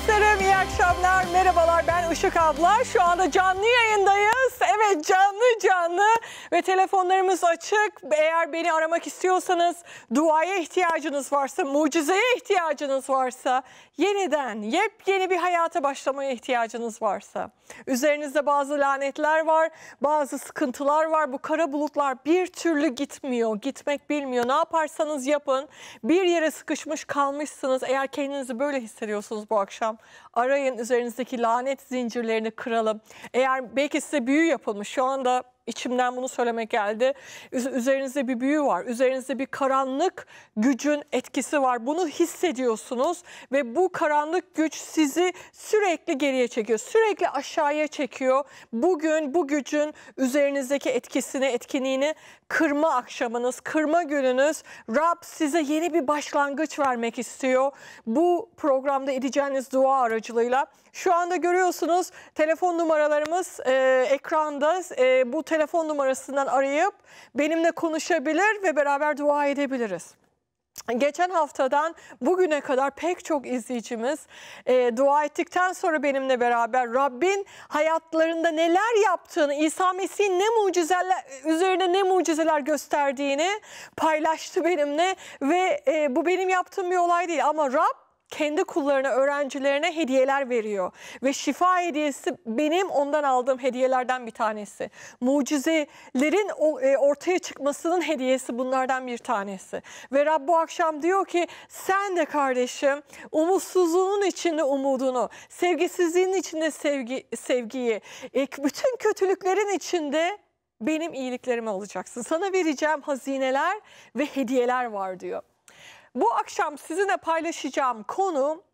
dostlarım, iyi akşamlar, merhabalar. Ben Işık abla. Şu anda canlı yayındayız. Evet, canlı ve telefonlarımız açık. Eğer beni aramak istiyorsanız, duaya ihtiyacınız varsa, mucizeye ihtiyacınız varsa, yeniden, yepyeni bir hayata başlamaya ihtiyacınız varsa, üzerinizde bazı lanetler var, bazı sıkıntılar var. Bu kara bulutlar bir türlü gitmiyor, gitmek bilmiyor. Ne yaparsanız yapın, bir yere sıkışmış kalmışsınız. Eğer kendinizi böyle hissediyorsunuz bu akşam, arayın, üzerinizdeki lanet zincirlerini kıralım. Eğer belki size büyü yapılmış, şu anda içimden bunu söylemek geldi. Üzerinizde bir büyü var, üzerinizde bir karanlık gücün etkisi var. Bunu hissediyorsunuz ve bu karanlık güç sizi sürekli geriye çekiyor, sürekli aşağıya çekiyor. Bugün bu gücün üzerinizdeki etkisini, etkinliğini kırma akşamınız, kırma gününüz. Rab size yeni bir başlangıç vermek istiyor. Bu programda edeceğiniz dua aracılığıyla. Şu anda görüyorsunuz telefon numaralarımız ekranda. Bu telefon numarasından arayıp benimle konuşabilir ve beraber dua edebiliriz. Geçen haftadan bugüne kadar pek çok izleyicimiz dua ettikten sonra benimle beraber Rabbin hayatlarında neler yaptığını, İsa Mesih'in ne mucizeler üzerine ne mucizeler gösterdiğini paylaştı benimle ve bu benim yaptığım bir olay değil ama Rab kendi kullarına, öğrencilerine hediyeler veriyor. Ve şifa hediyesi benim ondan aldığım hediyelerden bir tanesi. Mucizelerin ortaya çıkmasının hediyesi bunlardan bir tanesi. Ve Rab bu akşam diyor ki sen de kardeşim umutsuzluğun içinde umudunu, sevgisizliğin içinde sevgiyi, bütün kötülüklerin içinde benim iyiliklerimi alacaksın. Sana vereceğim hazineler ve hediyeler var diyor. Bu akşam sizinle paylaşacağım konu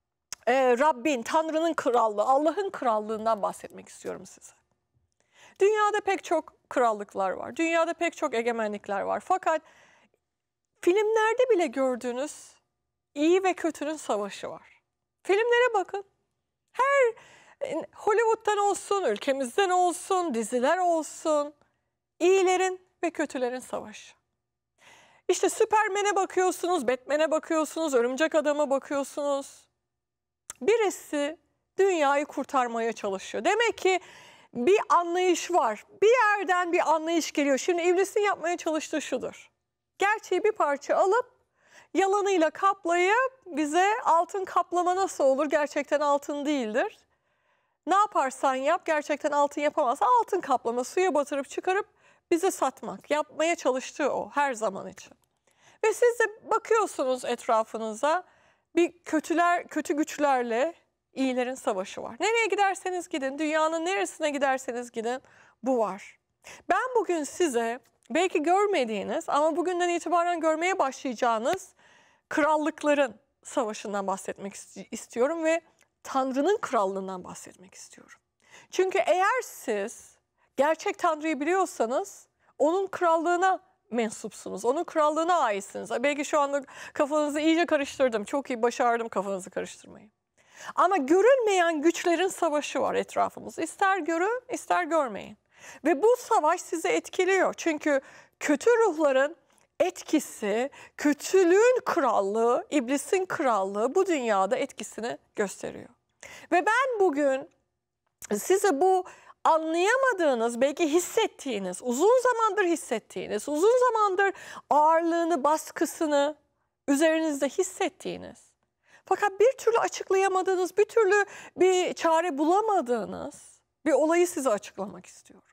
Rabbin, Tanrı'nın krallığı, Allah'ın krallığından bahsetmek istiyorum size. Dünyada pek çok krallıklar var, dünyada pek çok egemenlikler var. Fakat filmlerde bile gördüğünüz iyi ve kötünün savaşı var. Filmlere bakın, her Hollywood'dan olsun, ülkemizden olsun, diziler olsun, iyilerin ve kötülerin savaşı. İşte Süpermen'e bakıyorsunuz, Batman'e bakıyorsunuz, Örümcek Adam'a bakıyorsunuz. Birisi dünyayı kurtarmaya çalışıyor. Demek ki bir anlayış var. Bir yerden bir anlayış geliyor. Şimdi iblisin yapmaya çalıştığı şudur. Gerçeği bir parça alıp yalanıyla kaplayıp bize altın kaplama nasıl olur? Gerçekten altın değildir. Ne yaparsan yap gerçekten altın yapamazsan altın kaplama suya batırıp çıkarıp bize satmak. Yapmaya çalıştığı o her zaman için. Ve siz de bakıyorsunuz etrafınıza bir kötü güçlerle iyilerin savaşı var. Nereye giderseniz gidin, dünyanın neresine giderseniz gidin bu var. Ben bugün size belki görmediğiniz ama bugünden itibaren görmeye başlayacağınız krallıkların savaşından bahsetmek istiyorum ve Tanrı'nın krallığından bahsetmek istiyorum. Çünkü eğer siz gerçek Tanrı'yı biliyorsanız onun krallığına mensupsunuz. Onun krallığına aitsiniz. Belki şu anda kafanızı iyice karıştırdım. Çok iyi başardım kafanızı karıştırmayı. Ama görünmeyen güçlerin savaşı var etrafımızda. İster görün, ister görmeyin. Ve bu savaş sizi etkiliyor. Çünkü kötü ruhların etkisi, kötülüğün krallığı, iblisin krallığı bu dünyada etkisini gösteriyor. Ve ben bugün size bu anlayamadığınız, belki hissettiğiniz, uzun zamandır hissettiğiniz, uzun zamandır ağırlığını, baskısını üzerinizde hissettiğiniz, fakat bir türlü açıklayamadığınız, bir türlü bir çare bulamadığınız bir olayı size açıklamak istiyorum.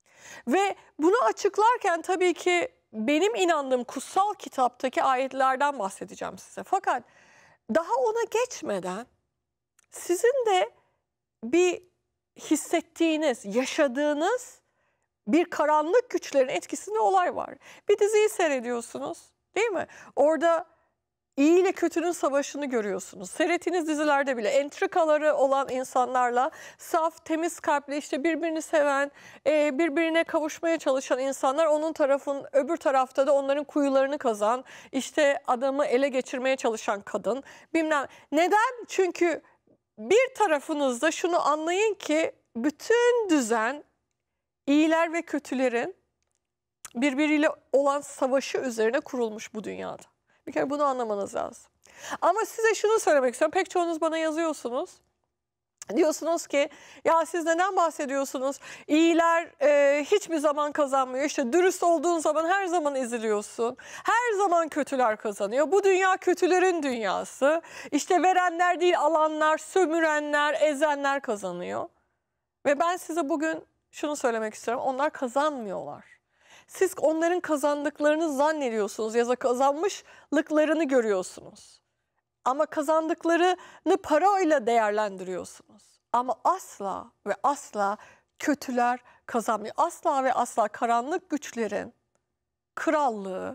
Ve bunu açıklarken tabii ki benim inandığım kutsal kitaptaki ayetlerden bahsedeceğim size. Fakat daha ona geçmeden sizin de bir hissettiğiniz, yaşadığınız bir karanlık güçlerin etkisinde olay var. Bir diziyi seyrediyorsunuz, değil mi? Orada iyi ile kötünün savaşını görüyorsunuz. Seyrettiğiniz dizilerde bile entrikaları olan insanlarla saf, temiz kalpli, işte birbirini seven, birbirine kavuşmaya çalışan insanlar, onun öbür tarafta da onların kuyularını kazan, işte adamı ele geçirmeye çalışan kadın, bilmem. Neden? Çünkü bir tarafınızda şunu anlayın ki bütün düzen iyiler ve kötülerin birbiriyle olan savaşı üzerine kurulmuş bu dünyada. Bir kere bunu anlamanız lazım. Ama size şunu söylemek istiyorum. Pek çoğunuz bana yazıyorsunuz. Diyorsunuz ki ya siz neden bahsediyorsunuz? İyiler hiçbir zaman kazanmıyor. İşte dürüst olduğun zaman her zaman eziliyorsun. Her zaman kötüler kazanıyor. Bu dünya kötülerin dünyası. İşte verenler değil alanlar, sömürenler, ezenler kazanıyor. Ve ben size bugün şunu söylemek istiyorum. Onlar kazanmıyorlar. Siz onların kazandıklarını zannediyorsunuz ya da kazanmışlıklarını görüyorsunuz. Ama kazandıklarını parayla değerlendiriyorsunuz. Ama asla ve asla kötüler kazanmıyor. Asla ve asla karanlık güçlerin krallığı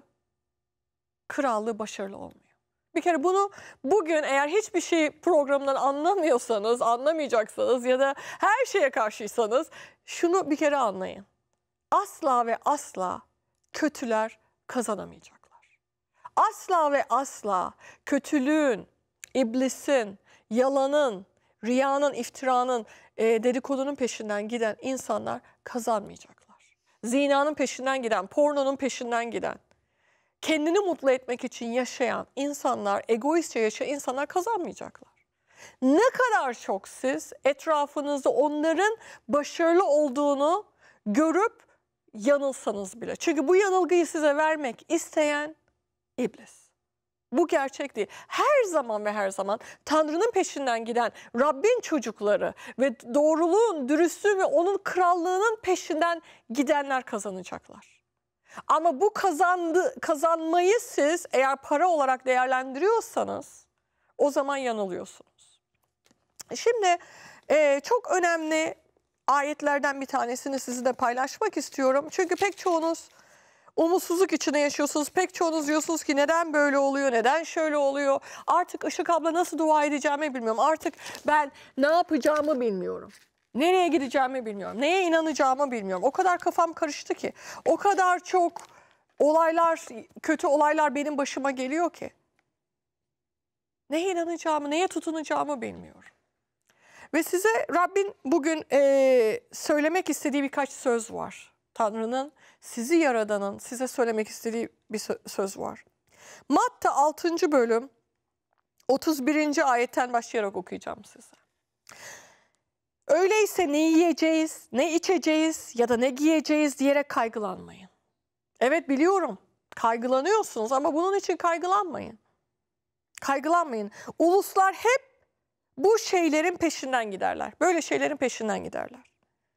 başarılı olmuyor. Bir kere bunu bugün eğer hiçbir şey programdan anlamıyorsanız, anlamayacaksanız ya da her şeye karşıysanız şunu bir kere anlayın. Asla ve asla kötüler kazanamayacaklar. Asla ve asla kötülüğün, iblisin, yalanın, riyanın, iftiranın, dedikodunun peşinden giden insanlar kazanmayacaklar. Zinanın peşinden giden, pornonun peşinden giden, kendini mutlu etmek için yaşayan insanlar, egoistçe yaşayan insanlar kazanmayacaklar. Ne kadar çok siz etrafınızda onların başarılı olduğunu görüp yanılsanız bile. Çünkü bu yanılgıyı size vermek isteyen iblis. Bu gerçek değil. Her zaman ve her zaman Tanrı'nın peşinden giden Rabbin çocukları ve doğruluğun, dürüstlüğün ve onun krallığının peşinden gidenler kazanacaklar. Ama bu kazanmayı siz eğer para olarak değerlendiriyorsanız o zaman yanılıyorsunuz. Şimdi çok önemli ayetlerden bir tanesini sizinle paylaşmak istiyorum. Çünkü pek çoğunuz umutsuzluk içinde yaşıyorsunuz. Pek çoğunuz diyorsunuz ki neden böyle oluyor, neden şöyle oluyor? Artık Işık abla nasıl dua edeceğimi bilmiyorum. Artık ben ne yapacağımı bilmiyorum. Nereye gideceğimi bilmiyorum. Neye inanacağımı bilmiyorum. O kadar kafam karıştı ki. O kadar çok olaylar, kötü olaylar benim başıma geliyor ki. Neye inanacağımı, neye tutunacağımı bilmiyorum. Ve size Rabbin bugün söylemek istediği birkaç söz var. Tanrı'nın, sizi Yaradan'ın size söylemek istediği bir söz var. Matta 6. bölüm 31. ayetten başlayarak okuyacağım size. Öyleyse ne yiyeceğiz, ne içeceğiz ya da ne giyeceğiz diyerek kaygılanmayın. Evet biliyorum, kaygılanıyorsunuz ama bunun için kaygılanmayın. Kaygılanmayın. Uluslar hep bu şeylerin peşinden giderler. Böyle şeylerin peşinden giderler.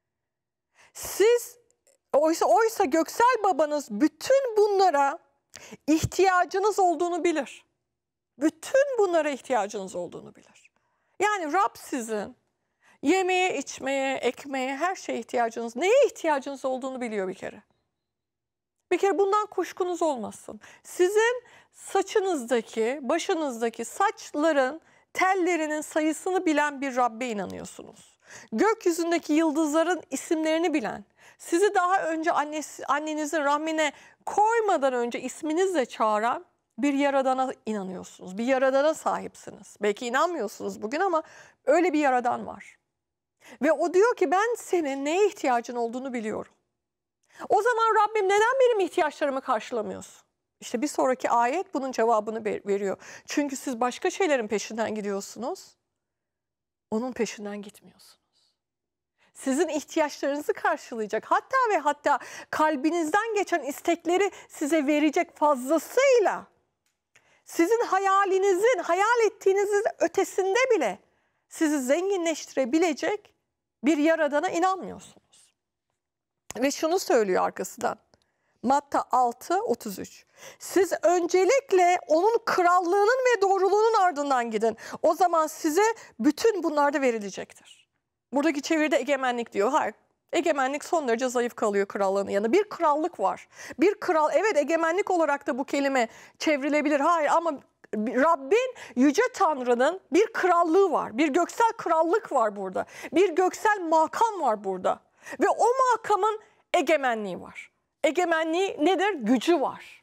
Siz oysa göksel babanız bütün bunlara ihtiyacınız olduğunu bilir. Bütün bunlara ihtiyacınız olduğunu bilir. Yani Rab sizin yemeye, içmeye, ekmeğe, her şeye ihtiyacınız, neye ihtiyacınız olduğunu biliyor bir kere. Bir kere bundan kuşkunuz olmasın. Sizin saçınızdaki, başınızdaki saçların, tellerinin sayısını bilen bir Rabbe inanıyorsunuz. Gökyüzündeki yıldızların isimlerini bilen, sizi daha önce annenizin rahmine koymadan önce isminizle çağıran bir Yaradan'a inanıyorsunuz. Bir Yaradan'a sahipsiniz. Belki inanmıyorsunuz bugün ama öyle bir Yaradan var. Ve o diyor ki ben senin neye ihtiyacın olduğunu biliyorum. O zaman Rabbim neden benim ihtiyaçlarımı karşılamıyorsun? İşte bir sonraki ayet bunun cevabını veriyor. Çünkü siz başka şeylerin peşinden gidiyorsunuz. Onun peşinden gitmiyorsunuz. Sizin ihtiyaçlarınızı karşılayacak. Hatta ve hatta kalbinizden geçen istekleri size verecek fazlasıyla. Sizin hayalinizin, hayal ettiğinizin ötesinde bile sizi zenginleştirebilecek bir Yaradan'a inanmıyorsunuz. Ve şunu söylüyor arkasından. Matta 6:33. Siz öncelikle onun krallığının ve doğruluğunun ardından gidin. O zaman size bütün bunlar da verilecektir. Buradaki çeviride egemenlik diyor. Hayır. Egemenlik son derece zayıf kalıyor krallığın yanında. Bir krallık var. Bir kral, evet egemenlik olarak da bu kelime çevrilebilir. Hayır ama Rabbin, Yüce Tanrı'nın bir krallığı var. Bir göksel krallık var burada. Bir göksel makam var burada. Ve o makamın egemenliği var. Egemenliği nedir? Gücü var.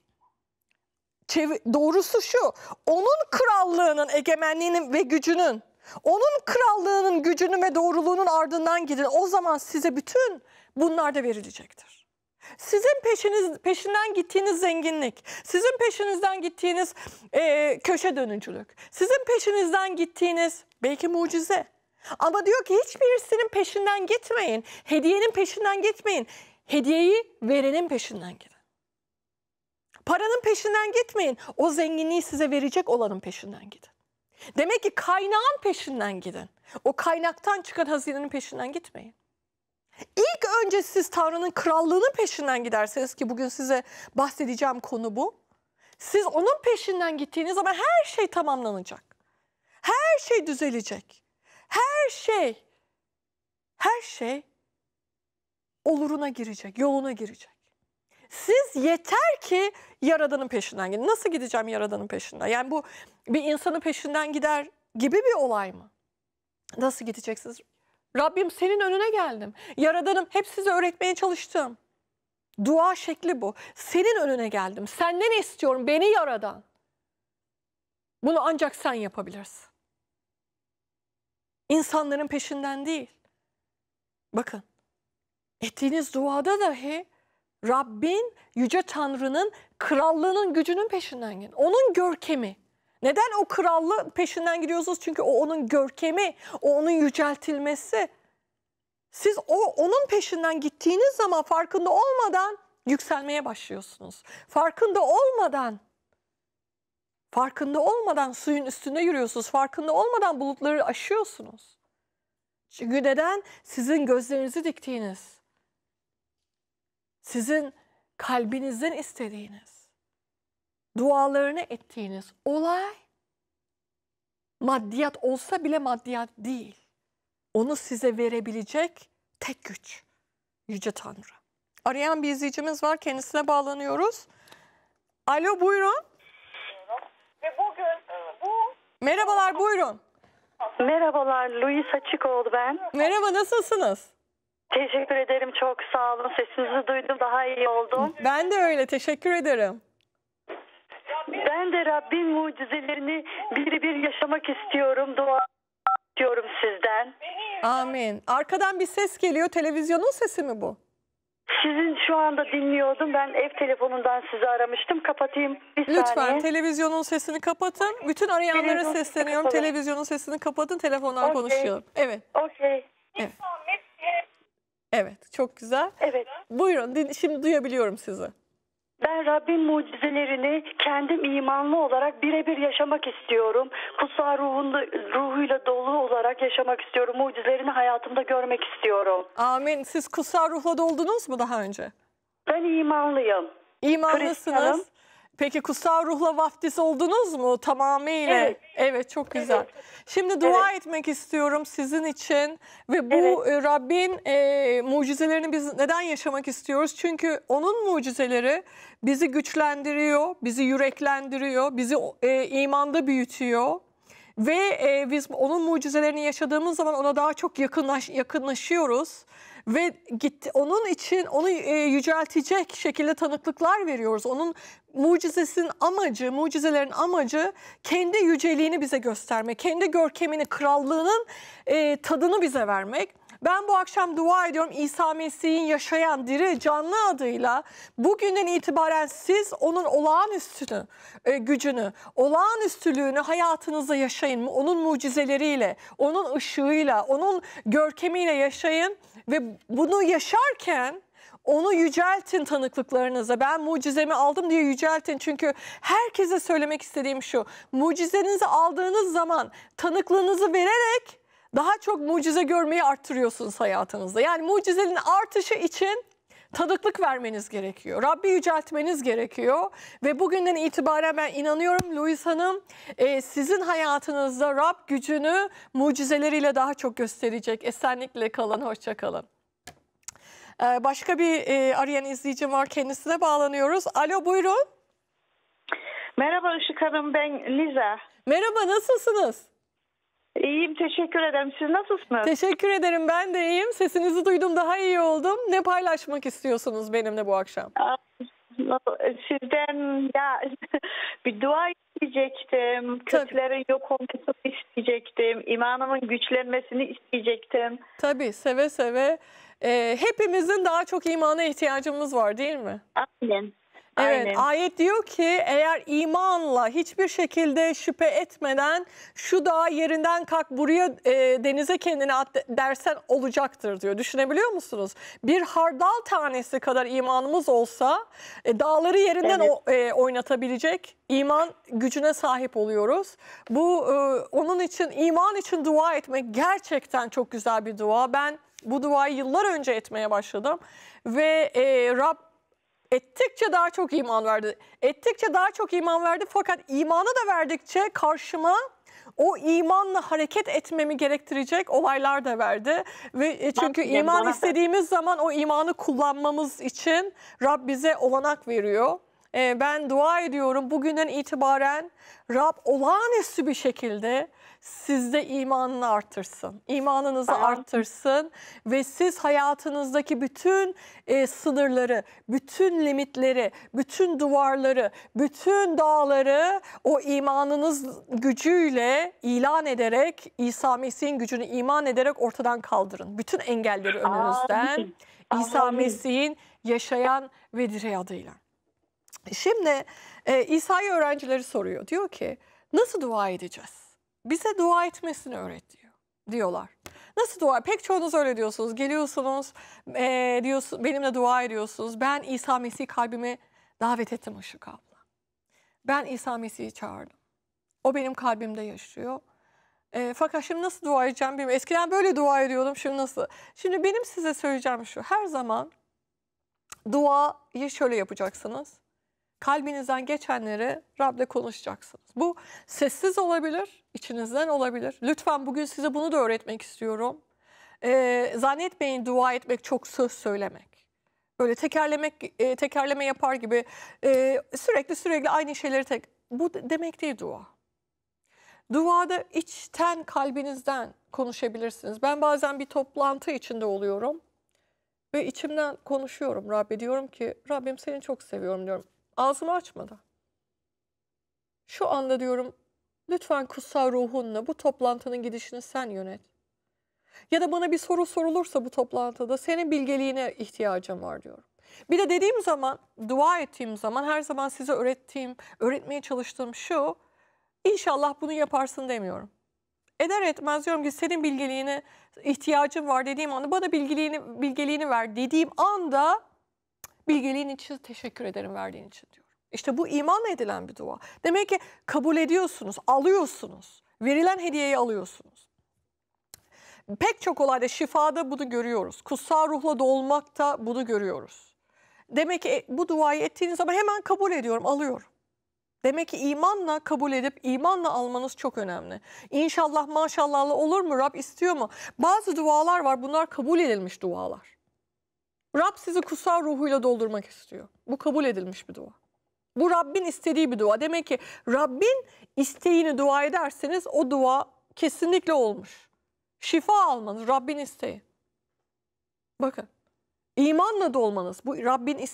Doğrusu şu, onun krallığının, egemenliğinin ve gücünün, onun krallığının, gücünün ve doğruluğunun ardından gidin. O zaman size bütün bunlar da verilecektir. Sizin peşinden gittiğiniz zenginlik, sizin peşinizden gittiğiniz köşe dönücülük, sizin peşinizden gittiğiniz belki mucize. Ama diyor ki hiçbirisinin peşinden gitmeyin, hediyenin peşinden gitmeyin, hediyeyi verenin peşinden gidin. Paranın peşinden gitmeyin, o zenginliği size verecek olanın peşinden gidin. Demek ki kaynağın peşinden gidin, o kaynaktan çıkan hazinenin peşinden gitmeyin. İlk önce siz Tanrı'nın krallığının peşinden giderseniz, ki bugün size bahsedeceğim konu bu. Siz onun peşinden gittiğiniz zaman her şey tamamlanacak. Her şey düzelecek. Her şey oluruna girecek, yoluna girecek. Siz yeter ki Yaradan'ın peşinden gidin. Nasıl gideceğim Yaradan'ın peşinden? Yani bu bir insanın peşinden gider gibi bir olay mı? Nasıl gideceksiniz? Rabbim senin önüne geldim. Yaradan'ım, hep size öğretmeye çalıştım. Dua şekli bu. Senin önüne geldim. Senden istiyorum, beni Yaradan. Bunu ancak sen yapabilirsin. İnsanların peşinden değil. Bakın, ettiğiniz duada dahi Rabbin, Yüce Tanrı'nın krallığının gücünün peşinden gidin. Onun görkemi. Neden o krallığı peşinden gidiyorsunuz? Çünkü o onun görkemi, o onun yüceltilmesi. Siz onun peşinden gittiğiniz zaman farkında olmadan yükselmeye başlıyorsunuz. Farkında olmadan suyun üstünde yürüyorsunuz. Farkında olmadan bulutları aşıyorsunuz. Çünkü neden? Sizin gözlerinizi diktiğiniz, sizin kalbinizden istediğiniz, dualarını ettiğiniz olay maddiyat olsa bile maddiyat değil. Onu size verebilecek tek güç Yüce Tanrı. Arayan bir izleyicimiz var. Kendisine bağlanıyoruz. Alo, buyurun. Ve bugün Merhabalar, buyurun. Merhabalar, Louis Açıkoğlu ben. Merhaba, nasılsınız? Teşekkür ederim, çok sağ olun. Sesinizi duydum, daha iyi oldum. Ben de öyle, teşekkür ederim. Ben de Rabbin mucizelerini bir yaşamak istiyorum. Dua istiyorum sizden. Amin. Arkadan bir ses geliyor. Televizyonun sesi mi bu? Sizin şu anda dinliyordum. Ben ev telefonundan sizi aramıştım. Kapatayım bir Lütfen saniye. televizyonun sesini kapatın. Bütün arayanlara Televizyon sesleniyorum. kapalı. Televizyonun sesini kapatın. Telefondan Okey. konuşalım. Evet. Okey. Evet. Çok güzel. Evet. Buyurun. Şimdi duyabiliyorum sizi. Ben Rabbin mucizelerini kendim imanlı olarak birebir yaşamak istiyorum. Kutsal ruhuyla dolu olarak yaşamak istiyorum. Mucizelerini hayatımda görmek istiyorum. Amin. Siz kutsal ruhla doldunuz mu daha önce? Ben imanlıyım. İmanlısınız. Hristiyanım. Peki kutsal ruhla vaftiz oldunuz mu tamamıyla? Evet. Evet, çok güzel. Evet. Şimdi dua etmek istiyorum sizin için ve bu Rabbin mucizelerini biz neden yaşamak istiyoruz? Çünkü onun mucizeleri bizi güçlendiriyor, bizi yüreklendiriyor, bizi imanda büyütüyor. Ve biz onun mucizelerini yaşadığımız zaman ona daha çok yakınlaşıyoruz. Ve onun için onu yüceltecek şekilde tanıklıklar veriyoruz. Onun mucizelerin amacı kendi yüceliğini bize göstermek, kendi görkemini, krallığının tadını bize vermek. Ben bu akşam dua ediyorum, İsa Mesih'in yaşayan, diri, canlı adıyla bugünden itibaren siz onun olağanüstü gücünü, olağanüstülüğünü hayatınızda yaşayın. Onun mucizeleriyle, onun ışığıyla, onun görkemiyle yaşayın ve bunu yaşarken onu yüceltin tanıklıklarınıza. Ben mucizemi aldım diye yüceltin. Çünkü herkese söylemek istediğim şu: mucizenizi aldığınız zaman tanıklığınızı vererek daha çok mucize görmeyi arttırıyorsunuz hayatınızda. Yani mucizenin artışı için tanıklık vermeniz gerekiyor. Rabbi yüceltmeniz gerekiyor. Ve bugünden itibaren ben inanıyorum Louis Hanım, sizin hayatınızda Rab gücünü mucizeleriyle daha çok gösterecek. Esenlikle kalın, hoşça kalın. Başka bir arayan izleyicim var, kendisine bağlanıyoruz. Alo, buyurun. Merhaba Işık Hanım, ben Liza. Merhaba, nasılsınız? İyiyim, teşekkür ederim. Siz nasılsınız? Teşekkür ederim, ben de iyiyim. Sesinizi duydum, daha iyi oldum. Ne paylaşmak istiyorsunuz benimle bu akşam? Sizden bir dua isteyecektim. Kötülerin yok olmasını isteyecektim. İmanımın güçlenmesini isteyecektim. Tabii, seve seve. Hepimizin daha çok imana ihtiyacımız var değil mi? Aynen. Evet, Aynen. ayet diyor ki eğer imanla hiçbir şekilde şüphe etmeden şu dağı yerinden kalk buraya denize kendini at dersen olacaktır diyor. Düşünebiliyor musunuz? Bir hardal tanesi kadar imanımız olsa dağları yerinden oynatabilecek iman gücüne sahip oluyoruz. Bu onun için iman için dua etmek gerçekten çok güzel bir dua. Ben bu duayı yıllar önce etmeye başladım ve Rab ettikçe daha çok iman verdi. Ettikçe daha çok iman verdi fakat imanı da verdikçe karşıma o imanla hareket etmemi gerektirecek olaylar da verdi. Ve çünkü iman istediğimiz zaman o imanı kullanmamız için Rab bize olanak veriyor. Ben dua ediyorum bugünden itibaren Rab olağanüstü bir şekilde sizde imanını artırsın. İmanınızı arttırsın ve siz hayatınızdaki bütün sınırları, bütün limitleri, bütün duvarları, bütün dağları o imanınız gücüyle ilan ederek, İsa Mesih'in gücünü iman ederek ortadan kaldırın. Bütün engelleri önünüzden İsa Mesih'in yaşayan ve direy adıyla. Şimdi İsa'ya öğrencileri soruyor. Diyor ki nasıl dua edeceğiz? Bize dua etmesini öğret diyorlar. Nasıl dua? Pek çoğunuz öyle diyorsunuz. Geliyorsunuz, benimle dua ediyorsunuz. Ben İsa Mesih'i kalbime davet ettim Işık abla. Ben İsa Mesih'i çağırdım. O benim kalbimde yaşıyor. Fakat şimdi nasıl dua edeceğim bilmiyorum. Eskiden böyle dua ediyordum. Şimdi nasıl? Şimdi benim size söyleyeceğim şu. Her zaman duayı şöyle yapacaksınız. Kalbinizden geçenleri Rab'le konuşacaksınız. Bu sessiz olabilir, içinizden olabilir. Lütfen bugün size bunu da öğretmek istiyorum. Zannetmeyin dua etmek çok söz söylemek. Böyle tekerleme yapar gibi sürekli aynı şeyleri bu demek değil dua. Duada içten kalbinizden konuşabilirsiniz. Ben bazen bir toplantı içinde oluyorum ve içimden konuşuyorum Rab'be. Diyorum ki Rabbim seni çok seviyorum diyorum. Ağzımı açmadan. Şu anda diyorum lütfen kutsal ruhunla bu toplantının gidişini sen yönet. Ya da bana bir soru sorulursa bu toplantıda senin bilgeliğine ihtiyacım var diyorum. Bir de dediğim zaman, dua ettiğim zaman her zaman size öğretmeye çalıştığım şu, İnşallah bunu yaparsın demiyorum. Eder etmez diyorum ki senin bilgeliğine ihtiyacım var dediğim anda bana bilgeliğini ver dediğim anda bilgeliğin için teşekkür ederim verdiğin için diyorum. İşte bu imanla edilen bir dua. Demek ki kabul ediyorsunuz, alıyorsunuz. Verilen hediyeyi alıyorsunuz. Pek çok olayda şifada bunu görüyoruz. Kutsal ruhla dolmakta bunu görüyoruz. Demek ki bu duayı ettiğiniz zaman hemen kabul ediyorum, alıyorum. Demek ki imanla kabul edip imanla almanız çok önemli. İnşallah maşallahla olur mu? Rab istiyor mu? Bazı dualar var, bunlar kabul edilmiş dualar. Rab sizi kutsal ruhuyla doldurmak istiyor. Bu kabul edilmiş bir dua. Bu Rabbin istediği bir dua. Demek ki Rabbin isteğini dua ederseniz o dua kesinlikle olmuş. Şifa almanız Rabbin isteği. Bakın imanla dolmanız bu Rabbin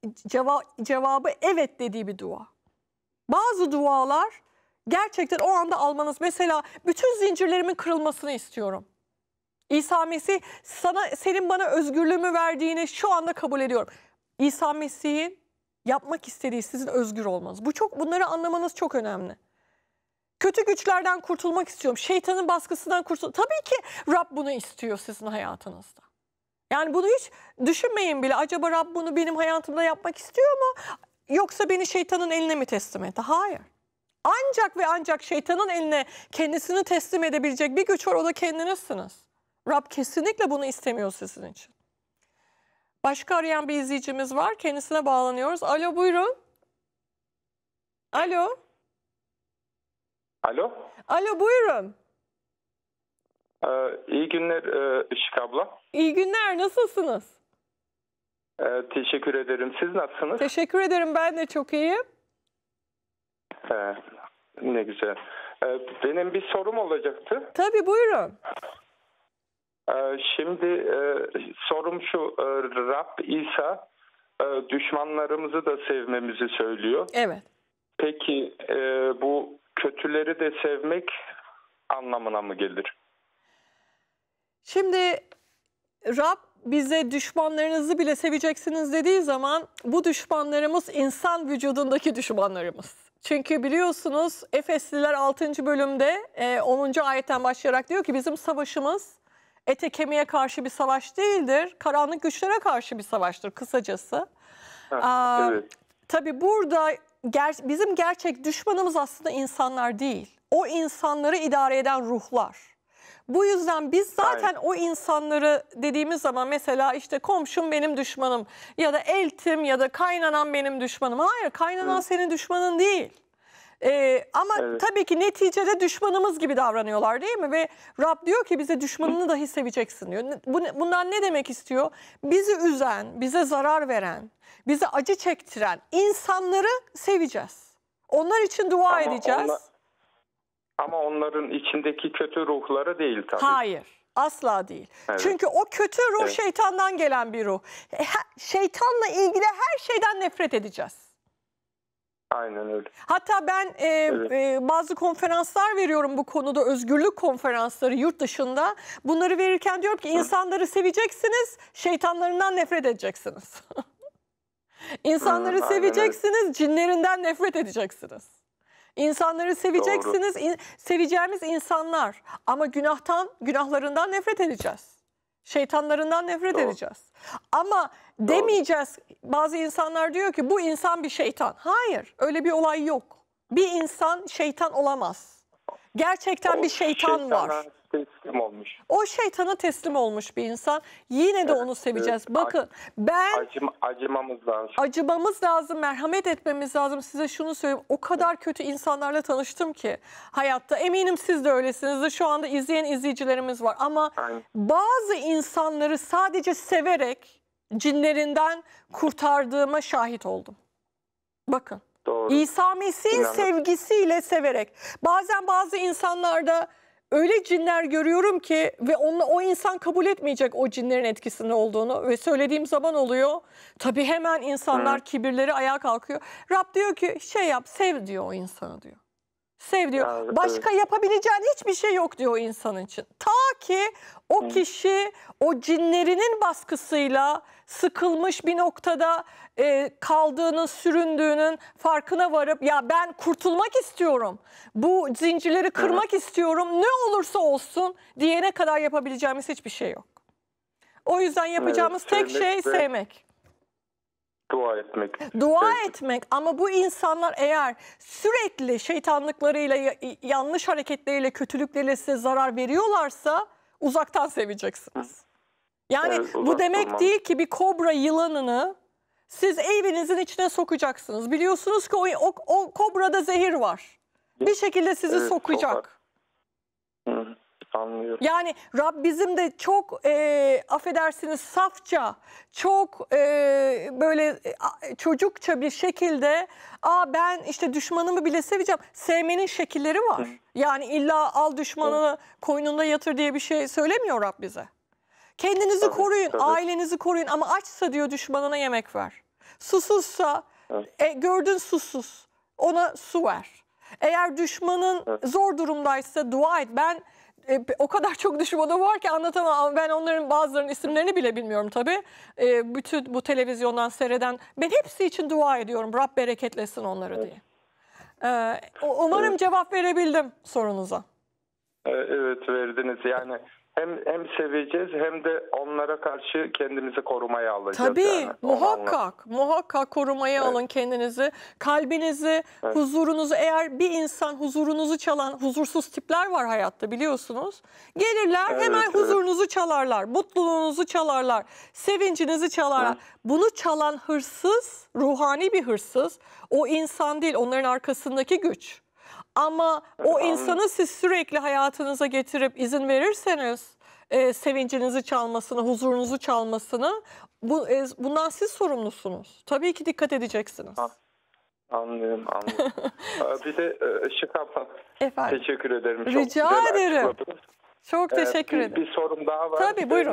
cevabı evet dediği bir dua. Bazı dualar gerçekten o anda almanız. Mesela bütün zincirlerimin kırılmasını istiyorum. İsa Mesih senin bana özgürlüğümü verdiğini şu anda kabul ediyorum. İsa Mesih'in yapmak istediği sizin özgür olmanız. Bunları anlamanız çok önemli. Kötü güçlerden kurtulmak istiyorum. Şeytanın baskısından Tabii ki Rab bunu istiyor sizin hayatınızda. Yani bunu hiç düşünmeyin bile. Acaba Rab bunu benim hayatımda yapmak istiyor mu? Yoksa beni şeytanın eline mi teslim etti? Hayır. Ancak ve ancak şeytanın eline kendisini teslim edebilecek bir güç var. O da kendinizsiniz. Rab kesinlikle bunu istemiyor sizin için. Başka arayan bir izleyicimiz var. Kendisine bağlanıyoruz. Alo buyurun. Alo. Alo. Alo buyurun. İyi günler Işık abla. İyi günler. Nasılsınız? Teşekkür ederim. Siz nasılsınız? Teşekkür ederim. Ben de çok iyiyim. Ne güzel. Benim bir sorum olacaktı. Tabii buyurun. Şimdi sorum şu. Rab İsa düşmanlarımızı da sevmemizi söylüyor. Evet. Peki bu kötüleri de sevmek anlamına mı gelir? Şimdi Rab bize düşmanlarınızı bile seveceksiniz dediği zaman bu düşmanlarımız insan vücudundaki düşmanlarımız. Çünkü biliyorsunuz Efesliler 6. bölümde 10. ayetten başlayarak diyor ki bizim savaşımız ete kemiğe karşı bir savaş değildir. Karanlık güçlere karşı bir savaştır kısacası. Evet. Tabii burada bizim gerçek düşmanımız aslında insanlar değil. O insanları idare eden ruhlar. Bu yüzden biz zaten o insanları dediğimiz zaman mesela işte komşum benim düşmanım ya da eltim ya da kaynanan benim düşmanım. Hayır, kaynanan senin düşmanın değil. Ama tabii ki neticede düşmanımız gibi davranıyorlar değil mi? Ve Rab diyor ki bize düşmanını dahi seveceksin diyor. Bundan ne demek istiyor? Bizi üzen, bize zarar veren, bize acı çektiren insanları seveceğiz. Onlar için dua edeceğiz. Ama onların içindeki kötü ruhları değil tabii. Hayır, asla değil. Evet. Çünkü o kötü ruh şeytandan gelen bir ruh. Şeytanla ilgili her şeyden nefret edeceğiz. Aynen öyle. Hatta ben bazı konferanslar veriyorum bu konuda, özgürlük konferansları yurt dışında. Bunları verirken diyorum ki insanları seveceksiniz, şeytanlarından nefret edeceksiniz. İnsanları seveceksiniz, cinlerinden nefret edeceksiniz. İnsanları seveceksiniz, seveceğimiz insanlar. Ama günahlarından nefret edeceğiz. Şeytanlarından nefret edeceğiz. Ama demeyeceğiz. Bazı insanlar diyor ki bu insan bir şeytan. Hayır, öyle bir olay yok. Bir insan şeytan olamaz. Gerçekten bir şeytan var. Teslim olmuş. O şeytana teslim olmuş bir insan. Yine de onu seveceğiz. Bakın acımamız lazım. Acımamız lazım, merhamet etmemiz lazım. Size şunu söyleyeyim. O kadar kötü insanlarla tanıştım ki hayatta. Eminim siz de öylesinizdir. Şu anda izleyen izleyicilerimiz var. Ama bazı insanları sadece severek cinlerinden kurtardığıma şahit oldum. Bakın. Doğru. İsa Mesih'in sevgisiyle severek. Bazen bazı insanlarda öyle cinler görüyorum ki ve o insan kabul etmeyecek o cinlerin etkisinde olduğunu ve söylediğim zaman oluyor. Tabii hemen insanlar kibirleri ayağa kalkıyor. Rab diyor ki şey yap, sev diyor o insanı diyor. Sev diyor. Yani, başka yapabileceğin hiçbir şey yok diyor o insan için. Ta ki o kişi o cinlerinin baskısıyla sıkılmış bir noktada kaldığının, süründüğünün farkına varıp ya ben kurtulmak istiyorum. Bu zincirleri kırmak istiyorum. Ne olursa olsun diyene kadar yapabileceğimiz hiçbir şey yok. O yüzden yapacağımız tek şey sevmek. Dua etmek. Dua etmek ama bu insanlar eğer sürekli şeytanlıklarıyla, yanlış hareketleriyle, kötülükleriyle size zarar veriyorlarsa uzaktan seveceksiniz. Yani bu demek değil ki bir kobra yılanını siz evinizin içine sokacaksınız. Biliyorsunuz ki o kobrada zehir var. Bir şekilde sizi sokacak. Anlıyorum. Yani Rab bizim de çok affedersiniz safça, çok böyle çocukça bir şekilde ben işte düşmanımı bile seveceğim. Sevmenin şekilleri var. Yani illa al düşmanını koynunda yatır diye bir şey söylemiyor Rab bize. Kendinizi koruyun, ailenizi koruyun ama açsa diyor düşmanına yemek ver. Susuzsa, gördün susuz, ona su ver. Eğer düşmanın zor durumdaysa dua et. Ben o kadar çok düşmanım var ki anlatamam ama ben onların bazılarının isimlerini bile bilmiyorum tabii. Bütün bu televizyondan seyreden ben hepsi için dua ediyorum. Rab bereketlesin onları diye. Umarım cevap verebildim sorunuza. Evet verdiniz yani. Hem seveceğiz hem de onlara karşı kendimizi korumaya alacağız. Tabii yani. muhakkak korumaya alın kendinizi, kalbinizi, huzurunuzu. Eğer bir insan huzurunuzu çalan huzursuz tipler var hayatta biliyorsunuz. Gelirler hemen huzurunuzu çalarlar, mutluluğunuzu çalarlar, sevincinizi çalarlar. Bunu çalan hırsız, ruhani bir hırsız, o insan değil onların arkasındaki güç. Ama o insanı siz sürekli hayatınıza getirip izin verirseniz sevincinizi çalmasını, huzurunuzu çalmasını bundan siz sorumlusunuz. Tabii ki dikkat edeceksiniz. Anlıyorum. Bir de Işık abla teşekkür ederim. Çok Rica ederim. Çok teşekkür ederim. Bir sorum daha var. Tabii buyurun.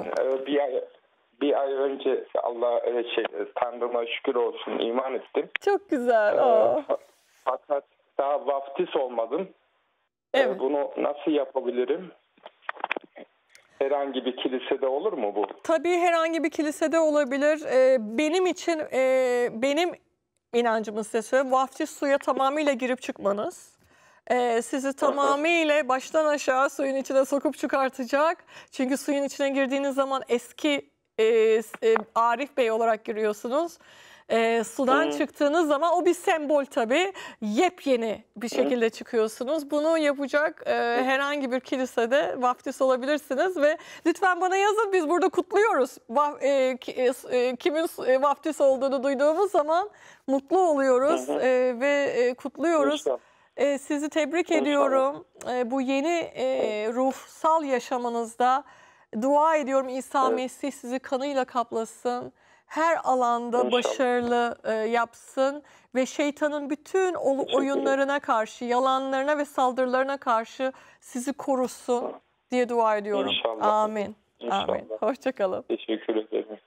Bir ay önce Tanrı'ma şükür olsun iman ettim. Çok güzel. Fakat daha vaftiz olmadım. Evet. Bunu nasıl yapabilirim? Herhangi bir kilisede olur mu bu? Tabii herhangi bir kilisede olabilir. Benim için, benim inancımı size söyleyeyim. Vaftiz suya tamamıyla girip çıkmanız. Sizi tamamıyla baştan aşağı suyun içine sokup çıkartacak. Çünkü suyun içine girdiğiniz zaman eski Arif Bey olarak giriyorsunuz. Sudan çıktığınız zaman o bir sembol tabii. Yepyeni bir şekilde çıkıyorsunuz. Bunu yapacak herhangi bir kilisede vaftiz olabilirsiniz ve lütfen bana yazın, biz burada kutluyoruz. Kimin vaftiz olduğunu duyduğumuz zaman mutlu oluyoruz ve kutluyoruz. Sizi tebrik ediyorum. Bu yeni ruhsal yaşamınızda dua ediyorum, İsa Mesih sizi kanıyla kaplasın. Her alanda başarılı yapsın ve şeytanın bütün oyunlarına karşı, yalanlarına ve saldırılarına karşı sizi korusun diye dua ediyorum. İnşallah. Amin. İnşallah. Amin. Hoşçakalın. Teşekkür ederim.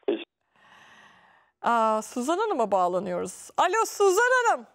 Suzan Hanım'a bağlanıyoruz. Alo Suzan Hanım.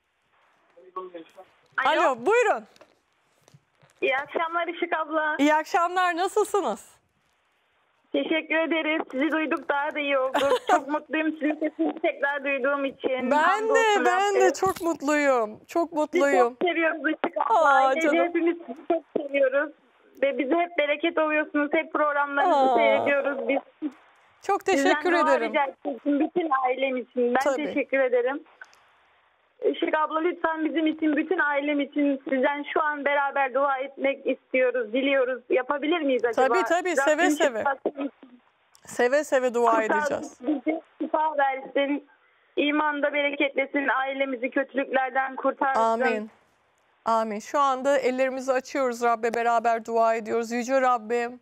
Alo, buyurun. İyi akşamlar Işık abla. İyi akşamlar, nasılsınız? Teşekkür ederiz. Sizi duyduk, daha da iyi olduk. Çok mutluyum sizin sesinizi tekrar duyduğum için. Ben de çok mutluyum. Çok mutluyum. Çok seviyoruz Işık abla. Ailece canım. hepimiz sizi çok seviyoruz. Ve bize hep bereket oluyorsunuz. Hep programlarınızı seyrediyoruz. Biz Çok teşekkür ederim. Bütün ailem için. Ben Tabii. teşekkür ederim. Işık abla lütfen bizim için, bütün ailem için sizden şu an beraber dua etmek istiyoruz, diliyoruz. Yapabilir miyiz acaba? Tabii, seve seve. Seve seve dua edeceğiz. Bize şifa versin, imanda bereketlesin, ailemizi kötülüklerden kurtarsın. Amin. Amin. Şu anda ellerimizi açıyoruz Rabbe, beraber dua ediyoruz. Yüce Rabbim,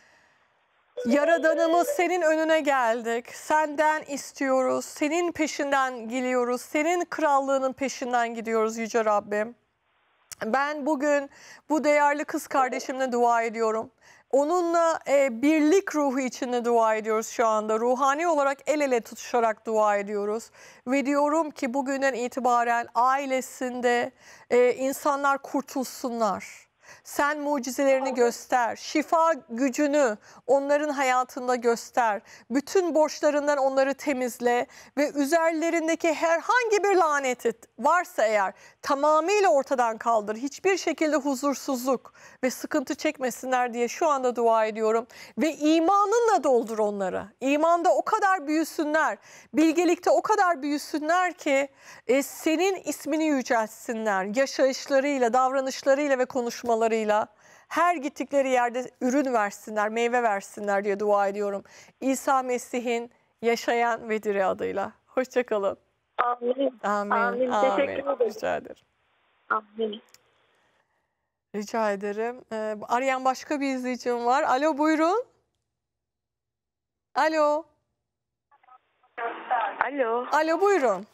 Yaradanımız, senin önüne geldik. Senden istiyoruz. Senin peşinden geliyoruz. Senin krallığının peşinden gidiyoruz Yüce Rabbim. Ben bugün bu değerli kız kardeşimle dua ediyorum. Onunla birlik ruhu içinde dua ediyoruz şu anda. Ruhani olarak el ele tutuşarak dua ediyoruz. Ve diyorum ki bugünden itibaren ailesinde insanlar kurtulsunlar. Sen mucizelerini göster, şifa gücünü onların hayatında göster. Bütün borçlarından onları temizle ve üzerlerindeki herhangi bir lanet varsa eğer tamamıyla ortadan kaldır. Hiçbir şekilde huzursuzluk ve sıkıntı çekmesinler diye şu anda dua ediyorum. Ve imanınla doldur onları. İmanda o kadar büyüsünler, bilgelikte o kadar büyüsünler ki senin ismini yüceltsinler. Yaşayışlarıyla, davranışlarıyla ve konuşmalarıyla. Her gittikleri yerde ürün versinler, meyve versinler diye dua ediyorum. İsa Mesih'in yaşayan ve diri adıyla. Hoşçakalın. Amin. Amin. Amin. Amin. Teşekkür ederim. Rica ederim. Amin. Rica ederim. Arayan başka bir izleyicim var. Alo, buyurun. Alo. Alo. Alo, buyurun.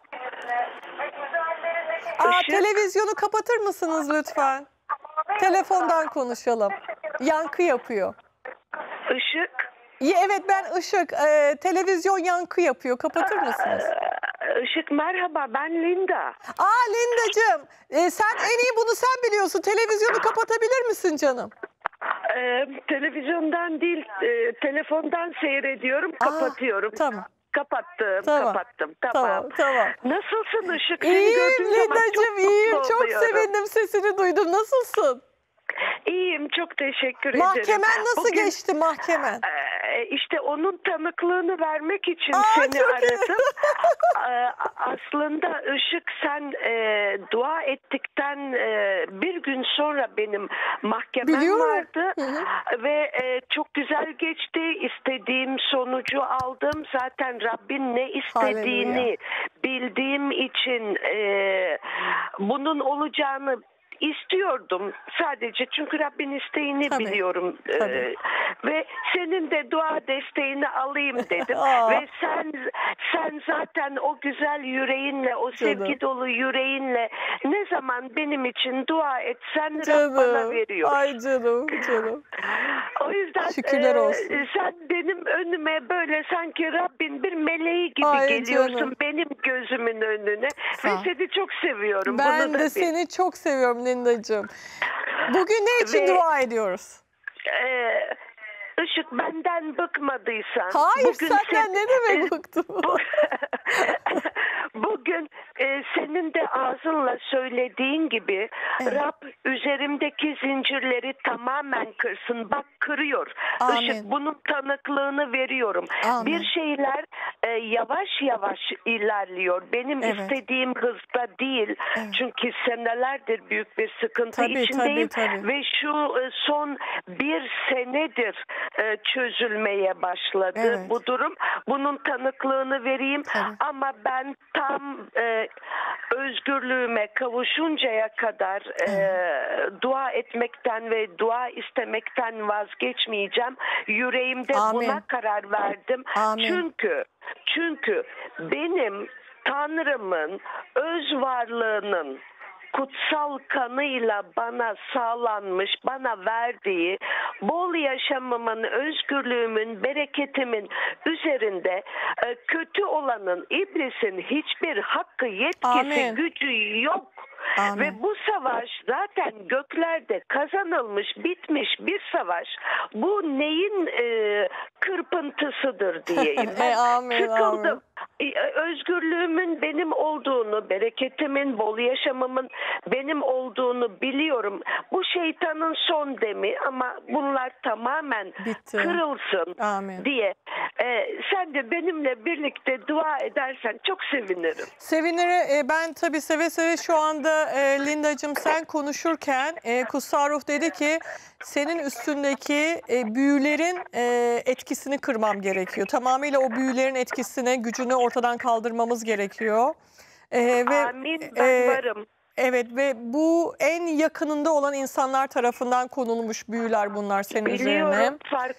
Televizyonu kapatır mısınız lütfen? Telefondan konuşalım. Yankı yapıyor. Işık. Evet, ben Işık. Televizyon yankı yapıyor. Kapatır mısınız? Işık merhaba, ben Linda. Lindacığım, sen en iyi bunu sen biliyorsun. Televizyonu kapatabilir misin canım? Televizyondan değil, telefondan seyrediyorum, kapatıyorum. Tamam. Kapattım. Tamam. Nasılsın Işık? İyiyim Lindacığım, iyiyim. Çok sevindim, sesini duydum. Nasılsın? İyiyim, çok teşekkür ederim. Mahkemen nasıl geçti mahkemen? İşte onun tanıklığını vermek için çok seni aradım. Aslında Işık, sen dua ettikten bir gün sonra benim mahkemem vardı. Ve çok güzel geçti. İstediğim sonucu aldım. Zaten Rabbin ne istediğini bildiğim için bunun olacağını istiyordum sadece, çünkü Rabbin isteğini biliyorum. Ve senin de dua desteğini alayım dedim. Ve sen zaten o güzel yüreğinle, o sevgi dolu yüreğinle ne zaman benim için dua etsen Rab bana veriyor. Ay canım. O yüzden şükürler olsun. Sen benim önüme böyle sanki Rabbin bir meleği gibi geliyorsun, canım. benim gözümün önüne. Ve seni çok seviyorum. Ben de seni çok seviyorum Lindacığım. Bugün ne için dua ediyoruz? Işık, benden bıkmadıysan. Hayır, bugün senden ne demek bıktım? Bugün senin de ağzınla söylediğin gibi Rab üzerimdeki zincirleri tamamen kırsın. Bak, kırıyor. Amin. Işık, bunun tanıklığını veriyorum. Amin. Bir şeyler yavaş yavaş ilerliyor. Benim istediğim hızda değil. Çünkü senelerdir büyük bir sıkıntı içindeyim. Tabii. Ve şu son bir senedir çözülmeye başladı bu durum. Bunun tanıklığını vereyim. Ama ben tam özgürlüğüme kavuşuncaya kadar dua etmekten ve dua istemekten vazgeçmeyeceğim. Yüreğimde buna karar verdim. Çünkü benim Tanrım'ın öz varlığının kutsal kanıyla bana sağlanmış, bana verdiği bol yaşamımın, özgürlüğümün, bereketimin üzerinde kötü olanın, iblisin hiçbir hakkı, yetkisi, gücü yok. Amin. Ve bu savaş zaten göklerde kazanılmış, bitmiş bir savaş. Bu neyin kırpıntısıdır diyeyim. Ben sıkıldım. Özgürlüğümün benim olduğunu, bereketimin, bol yaşamımın benim olduğunu biliyorum. Bu şeytanın son demi, ama bunlar tamamen kırılsın diye. Sen de benimle birlikte dua edersen çok sevinirim. Sevinirim. Ben tabii seve seve şu anda Lindacığım sen konuşurken Kutsal Ruh dedi ki senin üstündeki büyülerin etkisini kırmam gerekiyor. Tamamıyla o büyülerin etkisini, gücünü ortadan kaldırmamız gerekiyor. Amin, ben varım. Evet, ve bu en yakınında olan insanlar tarafından konulmuş büyüler bunlar senin üzerine. Biliyorum,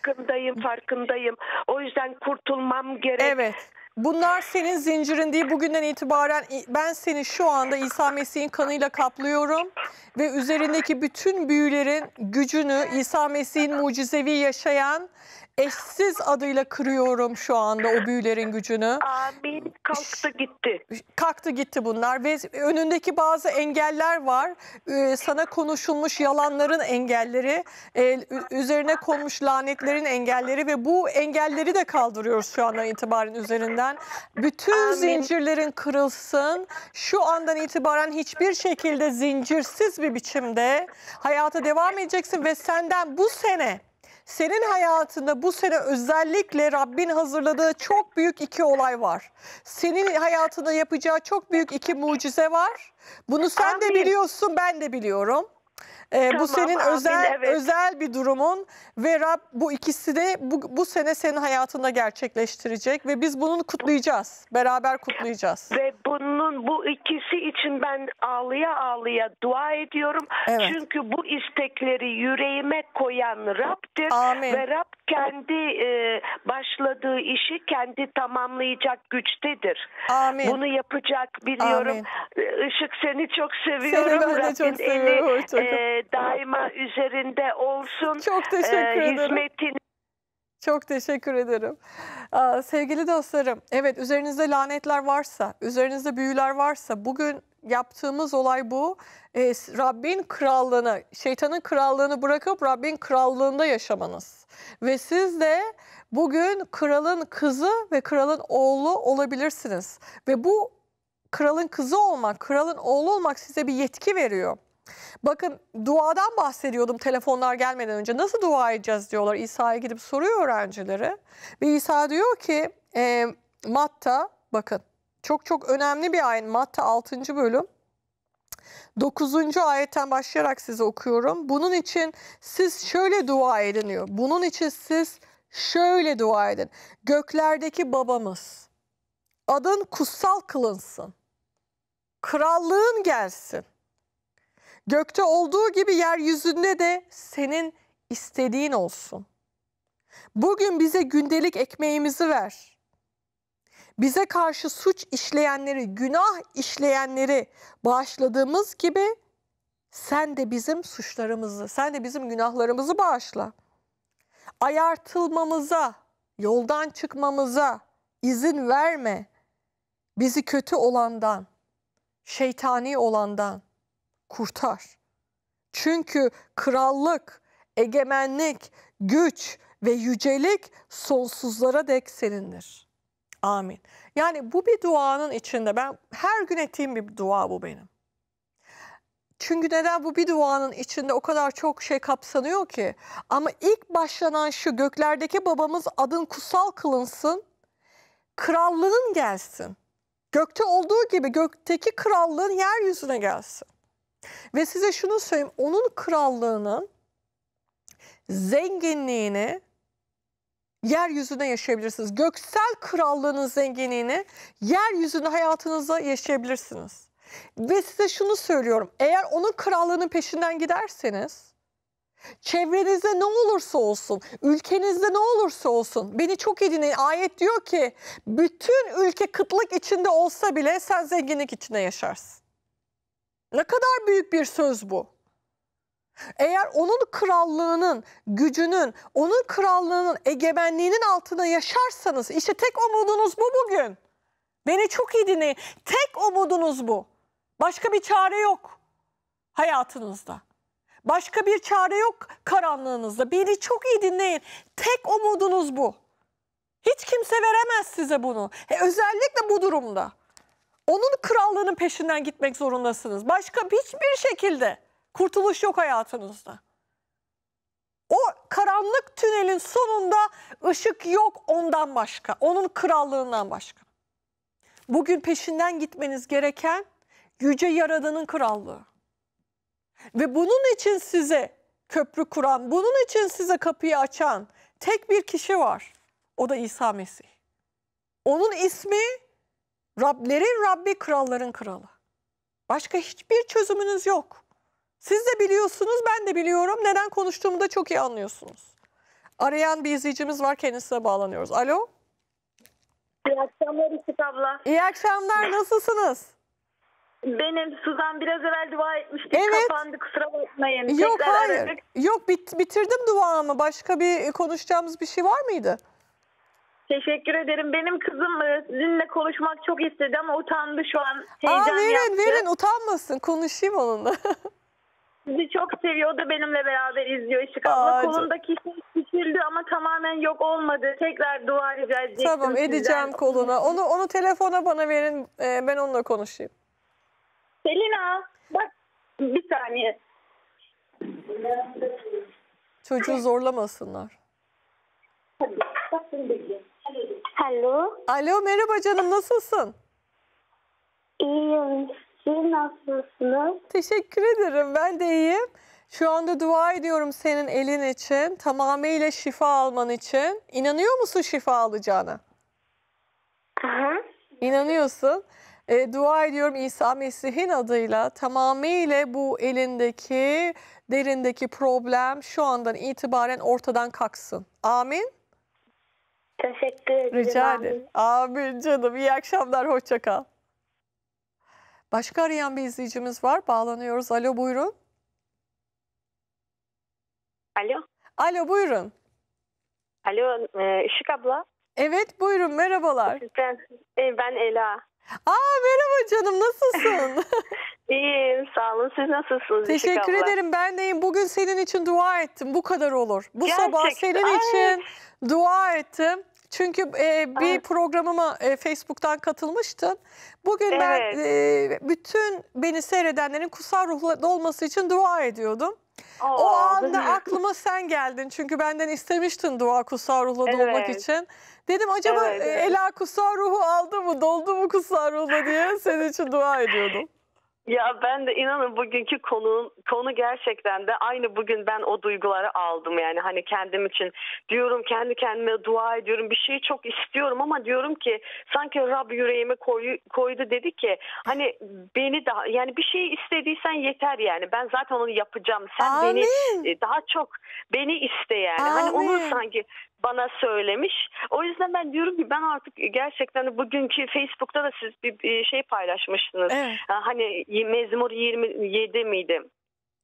farkındayım. O yüzden kurtulmam gerek. Evet. Bunlar senin zincirin değil. Bugünden itibaren ben seni şu anda İsa Mesih'in kanıyla kaplıyorum. Ve üzerindeki bütün büyülerin gücünü İsa Mesih'in mucizevi yaşayan eşsiz adıyla kırıyorum şu anda o büyülerin gücünü. Amin. Kalktı gitti. Kalktı gitti bunlar ve önündeki bazı engeller var. Sana konuşulmuş yalanların engelleri, üzerine konmuş lanetlerin engelleri ve bu engelleri de kaldırıyoruz şu andan itibaren üzerinden. Bütün zincirlerin kırılsın. Şu andan itibaren hiçbir şekilde zincirsiz bir biçimde hayata devam edeceksin ve senden bu sene, senin hayatında bu sene özellikle Rabbin hazırladığı çok büyük 2 olay var. Senin hayatında yapacağı çok büyük 2 mucize var. Bunu sen de biliyorsun, ben de biliyorum. Bu senin özel bir durumun ve Rab bu ikisi de bu sene senin hayatında gerçekleştirecek ve biz bunu kutlayacağız. Beraber kutlayacağız. Ve bu ikisi için ben ağlıya ağlıya dua ediyorum. Çünkü bu istekleri yüreğime koyan Rab'dir. Ve Rab kendi başladığı işi kendi tamamlayacak güçtedir. Bunu yapacak, biliyorum. Işık, seni çok seviyorum. Seni ben de çok seviyorum. Daima üzerinde olsun. Çok teşekkür ederim. Hizmetin. Çok teşekkür ederim. Sevgili dostlarım, evet, üzerinizde lanetler varsa, üzerinizde büyüler varsa bugün yaptığımız olay bu. Rabbin krallığını, şeytanın krallığını bırakıp Rabbin krallığında yaşamanız. Ve siz de bugün kralın kızı ve kralın oğlu olabilirsiniz. Ve bu kralın kızı olmak, kralın oğlu olmak size bir yetki veriyor. Bakın, duadan bahsediyordum telefonlar gelmeden önce. Nasıl dua edeceğiz diyorlar. İsa'ya gidip soruyor öğrencileri. Ve İsa diyor ki Matta, bakın çok önemli bir ayet. Matta 6. bölüm 9. ayetten başlayarak size okuyorum. Bunun için siz şöyle dua edin diyor. Bunun için siz şöyle dua edin. Göklerdeki babamız, adın kutsal kılınsın. Krallığın gelsin. Gökte olduğu gibi yeryüzünde de senin istediğin olsun. Bugün bize gündelik ekmeğimizi ver. Bize karşı suç işleyenleri, günah işleyenleri bağışladığımız gibi sen de bizim suçlarımızı, sen de bizim günahlarımızı bağışla. Ayartılmamıza, yoldan çıkmamıza izin verme. Bizi kötü olandan, şeytani olandan kurtar. Çünkü krallık, egemenlik, güç ve yücelik sonsuzlara dek senindir. Amin. Yani bu bir duanın içinde, ben her gün ettiğim bir dua bu benim. Çünkü neden? Bu bir duanın içinde o kadar çok şey kapsanıyor ki. Ama ilk başlanan şu: göklerdeki babamız adın kutsal kılınsın, krallığın gelsin. Gökte olduğu gibi gökteki krallığın yeryüzüne gelsin. Ve size şunu söyleyeyim, onun krallığının zenginliğini yeryüzünde yaşayabilirsiniz. Göksel krallığının zenginliğini yeryüzünde hayatınızda yaşayabilirsiniz. Ve size şunu söylüyorum, eğer onun krallığının peşinden giderseniz, çevrenizde ne olursa olsun, ülkenizde ne olursa olsun, beni çok iyi dinleyin, ayet diyor ki bütün ülke kıtlık içinde olsa bile sen zenginlik içinde yaşarsın. Ne kadar büyük bir söz bu. Eğer onun krallığının, gücünün, onun krallığının egemenliğinin altında yaşarsanız, işte tek umudunuz bu bugün. Beni çok iyi dinleyin. Tek umudunuz bu. Başka bir çare yok hayatınızda. Başka bir çare yok karanlığınızda. Beni çok iyi dinleyin. Tek umudunuz bu. Hiç kimse veremez size bunu. Özellikle bu durumda. Onun krallığının peşinden gitmek zorundasınız. Başka hiçbir şekilde kurtuluş yok hayatınızda. O karanlık tünelin sonunda ışık yok ondan başka. Onun krallığından başka. Bugün peşinden gitmeniz gereken yüce Yaradan'ın krallığı. Ve bunun için size köprü kuran, bunun için size kapıyı açan tek bir kişi var. O da İsa Mesih. Onun ismi Rablerin Rabbi, kralların kralı. Başka hiçbir çözümünüz yok. Siz de biliyorsunuz, ben de biliyorum. Neden konuştuğumu da çok iyi anlıyorsunuz. Arayan bir izleyicimiz var, kendisine bağlanıyoruz. Alo. İyi akşamlar Işık abla. İyi akşamlar, nasılsınız? Benim Suzan biraz evvel dua etmiştik. Evet. Kapandı, kusura bakmayın. Yok, Tekrar hayır. aradık. Yok, bitirdim duamı. Başka bir konuşacağımız bir şey var mıydı? Teşekkür ederim. Benim kızım sizinle konuşmak çok istedi ama utandı şu an. Aa, Heyecan yaptı. verin, utanmasın. Konuşayım onunla. Sizi çok seviyor. O da benimle beraber izliyor Işık abla. Aa, Kolundaki şey küçüldü ama tamamen yok olmadı. Tekrar dua rica edecektim Tamam, edeceğim sizden. koluna. Onu telefona bana verin. Ben onunla konuşayım. Selina bak bir saniye. Çocuğu zorlamasınlar. Alo. Alo, merhaba canım, nasılsın? İyiyim. Siz nasılsınız? Teşekkür ederim, ben de iyiyim. Şu anda dua ediyorum senin elin için, tamamıyla şifa alman için. İnanıyor musun şifa alacağına? Hı. İnanıyorsun. Dua ediyorum İsa Mesih'in adıyla tamamıyla bu elindeki, derindeki problem şu andan itibaren ortadan kalksın. Amin. Teşekkür ederim. Rica ederim. Amin canım. İyi akşamlar. Hoşça kal. Başka arayan bir izleyicimiz var. Bağlanıyoruz. Alo, buyurun. Alo. Alo, buyurun. Alo Işık abla. Evet, buyurun. Merhabalar. Ben Ela. Merhaba canım. Nasılsın? İyiyim, sağ olun. Siz nasılsınız Işık Teşekkür abla? ederim. Ben deyim. Bugün senin için dua ettim. Bu kadar olur. Bu Gerçekten. sabah senin için dua ettim. Çünkü bir programıma Facebook'tan katılmıştın. Bugün ben bütün beni seyredenlerin kutsal ruhla olması için dua ediyordum. O anda aklıma sen geldin. Çünkü benden istemiştin dua kutsal ruhla dolmak için. Dedim acaba Ela kutsal ruhu aldı mı, doldu mu kutsal ruhla diye senin için dua ediyordum. Ya ben de inanın bugünkü konu gerçekten de aynı bugün ben o duyguları aldım. Yani hani kendim için diyorum, kendi kendime dua ediyorum. Bir şeyi çok istiyorum ama diyorum ki sanki Rab yüreğime koydu, dedi ki hani beni daha, yani bir şey istediysen yeter yani. Ben zaten onu yapacağım. Sen Amin. beni daha çok beni iste yani. Hani onu sanki bana söylemiş. O yüzden ben diyorum ki ben artık gerçekten bugünkü Facebook'ta da siz bir şey paylaşmıştınız. Evet. Hani Mezmur 27 miydi?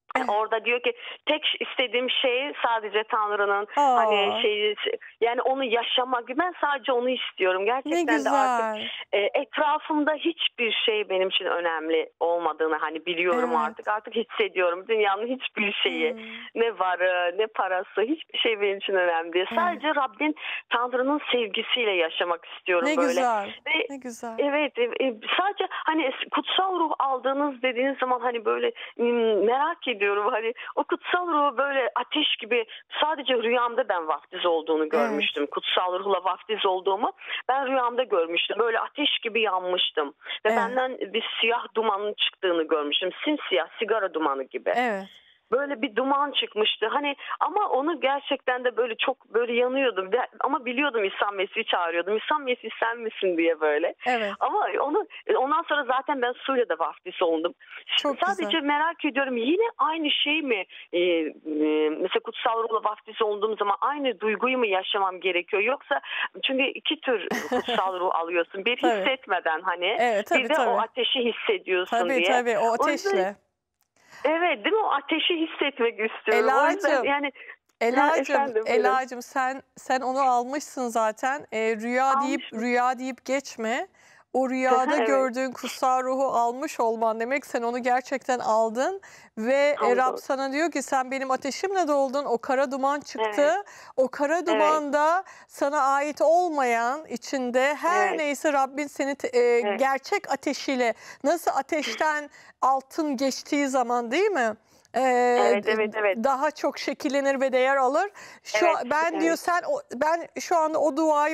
Orada diyor ki tek istediğim şey sadece Tanrı'nın Aa. hani şeyi, yani onu yaşamak. Ben sadece onu istiyorum. Ne Gerçekten de artık güzel. etrafımda hiçbir şey benim için önemli olmadığını hani biliyorum Evet. artık hissediyorum. Dünyanın hiçbir şeyi, ne varı, ne parası, hiçbir şey benim için önemli değil. Sadece Rabbin, Tanrı'nın sevgisiyle yaşamak istiyorum Ne böyle. güzel. Ve Ne güzel. evet, sadece hani kutsal ruh aldığınız dediğiniz zaman hani böyle merak ediyorum, hani o kutsal ruhu böyle ateş gibi sadece rüyamda ben vaftiz olduğunu görmüştüm. Kutsal ruhla vaftiz olduğumu ben rüyamda görmüştüm. Böyle ateş gibi yanmıştım ve Evet. benden bir siyah dumanın çıktığını görmüştüm. Simsiyah sigara dumanı gibi. Evet. Böyle bir duman çıkmıştı. Hani ama onu gerçekten de böyle çok böyle yanıyordum. Ama biliyordum İsa Mesih'i çağırıyordum. İsa Mesih sen misin diye böyle. Evet. Ama ondan sonra zaten ben suyla da vaftiz oldum. Çok Sadece güzel. merak ediyorum, yine aynı şey mi? Mesela kutsal ruhla vaftiz olduğum zaman aynı duyguyu mu yaşamam gerekiyor? Yoksa çünkü iki tür kutsal ruh alıyorsun. Bir Tabii. hissetmeden hani, Evet, bir de tabii. o ateşi hissediyorsun Tabii diye. tabii o O yüzden- ateşle. Evet, değil mi? O ateşi hissetmek istiyorum. O yüzden Elacığım, yani Elacığım, buyurun. Elacığım sen onu almışsın zaten. Rüya deyip geçme. O rüyada Evet. gördüğün kutsal ruhu almış olman demek, sen onu gerçekten aldın ve Rab Hamdolsun. sana diyor ki sen benim ateşimle doldun. O kara duman çıktı. Evet. O kara dumanda sana ait olmayan, içinde her Evet. neyse Rabbin seni gerçek ateşiyle, nasıl ateşten altın geçtiği zaman değil mi? Evet. Daha çok şekillenir ve değer alır. Diyor ben şu anda o duayı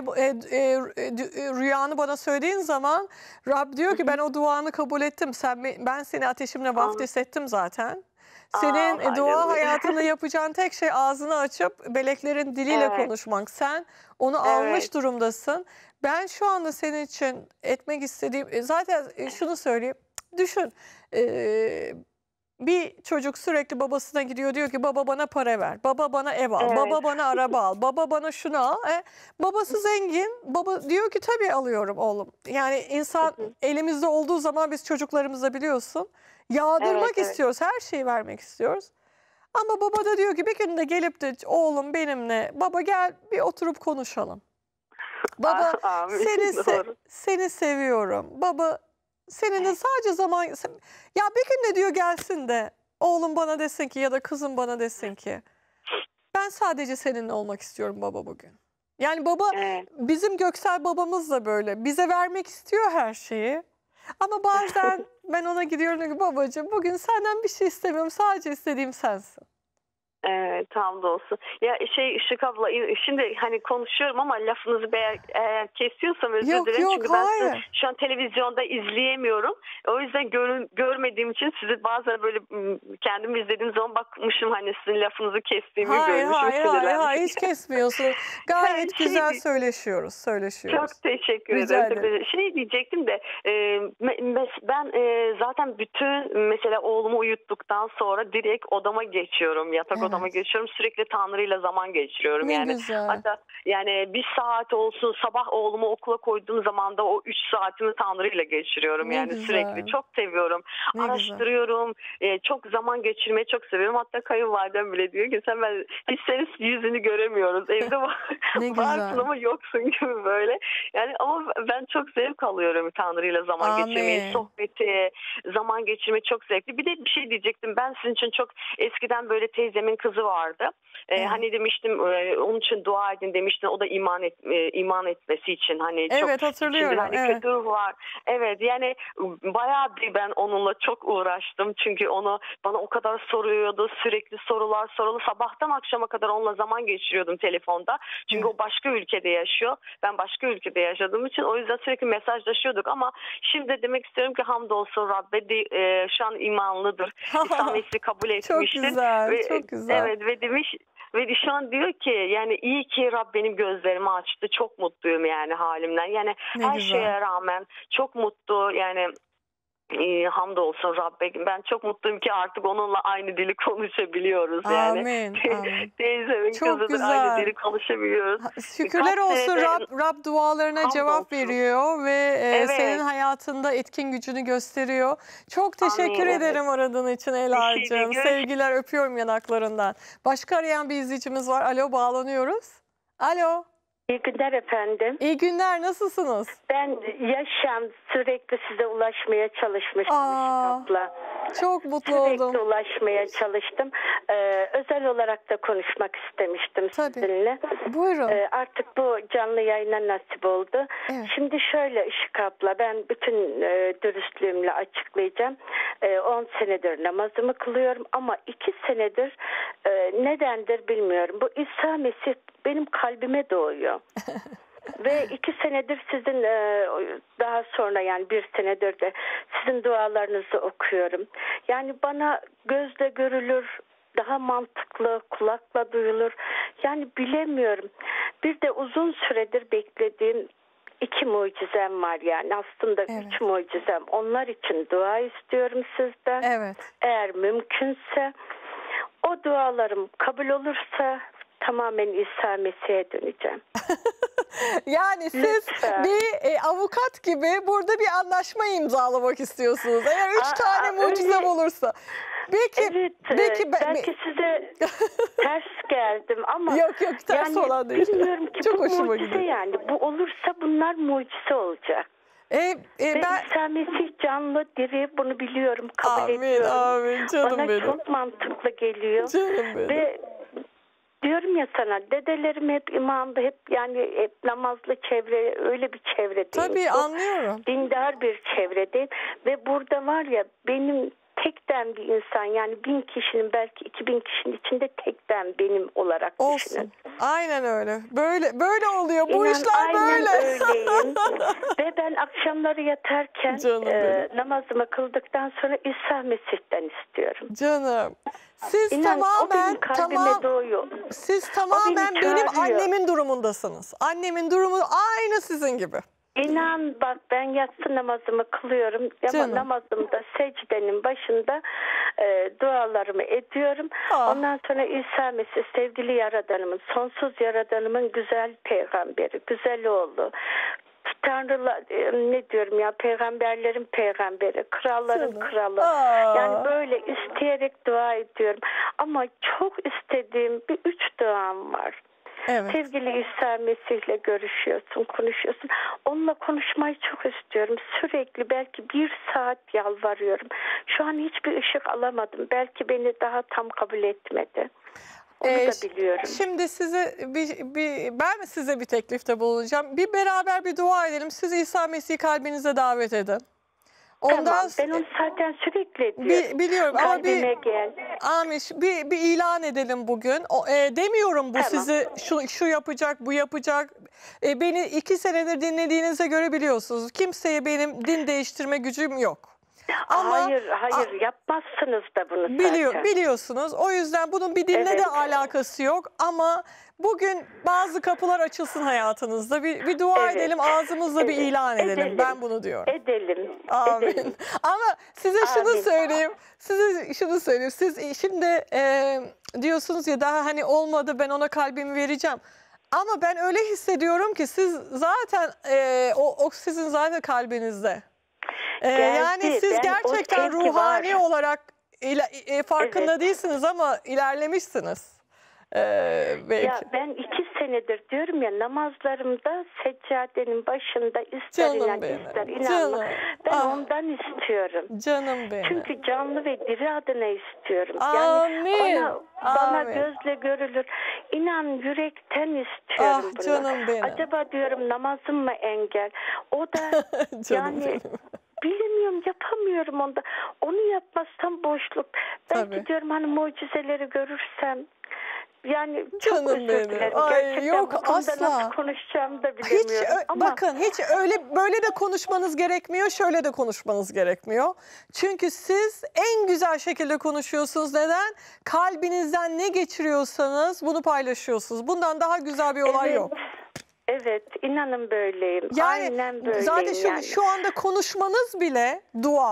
rüyanı bana söylediğin zaman Rab diyor ki ben o duanı kabul ettim. Ben seni ateşimle vaftiz ettim zaten. Senin dua halleluya. hayatında yapacağın tek şey ağzını açıp meleklerin diliyle Evet. konuşmak. Sen onu almış durumdasın. Ben şu anda senin için etmek istediğim zaten şunu söyleyeyim. Düşün. Bir çocuk sürekli babasına gidiyor, diyor ki baba bana para ver, baba bana ev al, Evet. baba bana araba al, baba bana şunu al. Babası zengin, baba diyor ki tabii alıyorum oğlum. Yani insan elimizde olduğu zaman biz çocuklarımıza biliyorsun yağdırmak Evet. istiyoruz, her şeyi vermek istiyoruz. Ama baba da diyor ki bir gün de gelip de oğlum benimle, baba gel bir oturup konuşalım. Baba Amin. Doğru. seni seviyorum. Baba seninle sadece zaman, ya bir gün de diyor gelsin de oğlum bana desin ki ya da kızım bana desin ki ben sadece seninle olmak istiyorum baba bugün. Yani baba, Evet. bizim göksel babamız da böyle bize vermek istiyor her şeyi. Ama bazen ben ona gidiyorum diyor ki babacığım bugün senden bir şey istemiyorum, sadece istediğim sensin. Evet, hamdolsun. Ya Işık abla, şimdi hani konuşuyorum ama lafınızı eğer kesiyorsam özür Yok, dilerim. yok, Çünkü ben sizi hayır. şu an televizyonda izleyemiyorum. O yüzden görmediğim için sizi bazen böyle kendimi izlediğim zaman bakmışım, hani sizin lafınızı kestiğimi görmüşüm. Hayır, hiç kesmiyorsun. Gayet Şey güzel değil. söyleşiyoruz. Çok teşekkür Rica ederim. ederim. Şey diyecektim de ben zaten bütün mesela oğlumu uyuttuktan sonra direkt odama geçiyorum. Yatak Evet. odama geçiyorum. Sürekli Tanrı'yla zaman geçiriyorum. Ne Yani güzel. hatta yani bir saat olsun, sabah oğlumu okula koyduğum zaman da o 3 saatimi Tanrı'yla geçiriyorum. Ne Yani güzel. sürekli çok seviyorum. Ne güzel. Araştırıyorum. Çok zaman geçirmeyi çok seviyorum. Hatta kayınvalidem bile diyor ki hiç senin yüzünü göremiyoruz. Evde Ne güzel. varsın ama yoksun gibi böyle. Yani ama ben çok zevk alıyorum Tanrı'yla zaman Amin. geçirmeyi, sohbeti, zaman geçirmeyi çok zevkli. Bir de bir şey diyecektim. Ben sizin için çok eskiden böyle teyzemin kızı vardı. Evet. Hani demiştim onun için dua edin demiştim. O da iman etmesi için hani çok Evet, hatırlıyorum. içinde hani Evet. kötü ruh var. Evet, yani bayağı bir ben onunla çok uğraştım. Çünkü bana o kadar soruyordu. Sürekli sorular. Sabahtan akşama kadar onunla zaman geçiriyordum telefonda. Çünkü o başka ülkede yaşıyor. Ben başka ülkede yaşadığım için o yüzden sürekli mesajlaşıyorduk ama şimdi demek istiyorum ki hamdolsun Rabbe şu an imanlıdır. İsa Mesih'i kabul etmiştir. Çok güzel, çok güzel. Evet ve demiş ve şu an diyor ki yani iyi ki Rab benim gözlerimi açtı. Çok mutluyum yani halimden. Yani Ne her güzel. şeye rağmen çok mutlu yani. Hamdolsun Rabbim. Ben çok mutluyum ki artık onunla aynı dili konuşabiliyoruz yani. Amin. Amin. Teyzemin Çok kızı güzel. aynı dili konuşabiliyoruz. Şükürler Kaç olsun, senedir- Rab dualarına cevap Hamdolsun. veriyor ve Evet. senin hayatında etkin gücünü gösteriyor. Çok teşekkür Amin, ederim aradığın için Ela'cığım. Görüşürüz. Sevgiler, öpüyorum yanaklarından. Başka arayan bir izleyicimiz var. Alo, bağlanıyoruz. Alo. İyi günler efendim. İyi günler, nasılsınız? Ben yaşam sürekli size ulaşmaya çalışmıştım Aa, Işık abla. Çok mutlu Sürekli oldum. ulaşmaya çalıştım. Özel olarak da konuşmak istemiştim Tabii. sizinle. Buyurun. Artık bu canlı yayına nasip oldu. Evet. Şimdi şöyle Işık abla, ben bütün dürüstlüğümle açıklayacağım. 10 senedir namazımı kılıyorum ama 2 senedir nedendir bilmiyorum. Bu İsa Mesih benim kalbime doğuyor. Ve 2 senedir sizin daha sonra yani 1 senedir de sizin dualarınızı okuyorum. Yani bana gözle görülür, daha mantıklı, kulakla duyulur. Yani bilemiyorum. Bir de uzun süredir beklediğim 2 mucizem var yani. Aslında Evet. 3 mucizem. Onlar için dua istiyorum sizden. Evet. Eğer mümkünse o dualarım kabul olursa tamamen İsa Mesih'e döneceğim. Yani siz Lütfen. bir avukat gibi burada bir anlaşma imzalamak istiyorsunuz. Eğer 3 tane mucizem öyle. olursa. Belki, Evet, belki size ters geldim ama Yok, ters yani olan değil. bilmiyorum ki Çok bu hoşuma mucize gidiyor. yani. Bu olursa bunlar mucize olacak. Ve Ben İsa Mesih canlı, diri, bunu biliyorum, kabul amin, ediyorum. amin canım Bana benim. çok mantıklı geliyor. Canım benim. Ve diyorum ya sana, dedelerim hep imamdı, hep yani hep namazlı çevre, öyle bir çevredeyim. Tabii, Çok anlıyorum. dindar bir çevredeyim ve burada var ya benim tekten bir insan, yani 1000 kişinin belki 2000 kişinin içinde tekten benim olarak Olsun. düşünün. Aynen öyle. Böyle oluyor. Bu İnan, işler aynen böyle. öyleyim. Ve ben akşamları yatarken Canım benim. namazımı kıldıktan sonra İsa Mesih'ten istiyorum. Canım. Siz İnan, o benim tamamen kalbime doğuyor. siz tamamen beni benim çağırıyor. annemin durumundasınız. Annemin durumu aynı sizin gibi. İnan bak, ben yatsı namazımı kılıyorum ama Canım. namazımda secdenin başında dualarımı ediyorum. Ah. Ondan sonra İsa Mesih sevgili Yaradanımın, sonsuz Yaradanımın güzel peygamberi, güzel oğlu. Tanrılar, ne diyorum ya, peygamberlerin peygamberi, kralların Canım. kralı. Aa. Yani böyle isteyerek dua ediyorum. Ama çok istediğim bir 3 duam var. Evet. Sevgili İsa Mesih'le görüşüyorsun, konuşuyorsun. Onunla konuşmayı çok istiyorum. Sürekli belki 1 saat yalvarıyorum. Şu an hiçbir ışık alamadım. Belki beni daha tam kabul etmedi. Onu da biliyorum. Şimdi size ben size bir teklifte bulunacağım. Bir beraber bir dua edelim. Siz İsa Mesih'i kalbinize davet edin. Ondan Tamam, ben onu zaten sürekli ediyorum. biliyorum ama Kalbime gel. Amin. Bir ilan edelim bugün. Demiyorum bu Tamam. sizi şu yapacak, bu yapacak. Beni 2 senedir dinlediğinize göre biliyorsunuz. Kimseye benim din değiştirme gücüm yok. Ama Hayır, yapmazsınız da bunu zaten. Biliyorsunuz. O yüzden bunun bir dinle Evet. de alakası yok. Ama bugün bazı kapılar açılsın hayatınızda. Bir dua Evet. edelim, ağzımızla bir Evet. ilan edelim. Edelim. Ben bunu diyorum. Edelim. Amin. Ama size şunu Amin. söyleyeyim. Siz şimdi diyorsunuz ya, daha hani olmadı, ben ona kalbimi vereceğim. Ama ben öyle hissediyorum ki siz zaten o sizin zaten kalbinizze. Yani siz Ben o gerçekten sevgi ruhani var. olarak farkında Evet. değilsiniz ama ilerlemişsiniz. Belki. Ya ben 2 senedir diyorum ya, namazlarımda seccadenin başında ister Canım inan benim, ister inanma. canım. Ben Ah. ondan istiyorum. Canım benim. Çünkü canlı ve diri adına istiyorum. Amin. Yani bana Amin. gözle görülür. İnan, yürekten istiyorum Ah, bunu. canım benim. Acaba diyorum namazım mı engel? O da Canım yani benim. bilmiyorum, yapamıyorum onda. Onu yapmazsam boşluk. Belki Tabii. diyorum hani mucizeleri görürsem. Yani çok Canım özür benim. dilerim. Ay, Gerçekten yok, bu konuda asla. nasıl konuşacağımı da Hiç bilemiyorum. Ama bakın, hiç öyle böyle de konuşmanız gerekmiyor, şöyle de konuşmanız gerekmiyor. Çünkü siz en güzel şekilde konuşuyorsunuz. Neden? Kalbinizden ne geçiriyorsanız bunu paylaşıyorsunuz. Bundan daha güzel bir olay yok. Evet, inanın böyleyim. Yani Aynen böyleyim zaten yani. şu anda konuşmanız bile dua.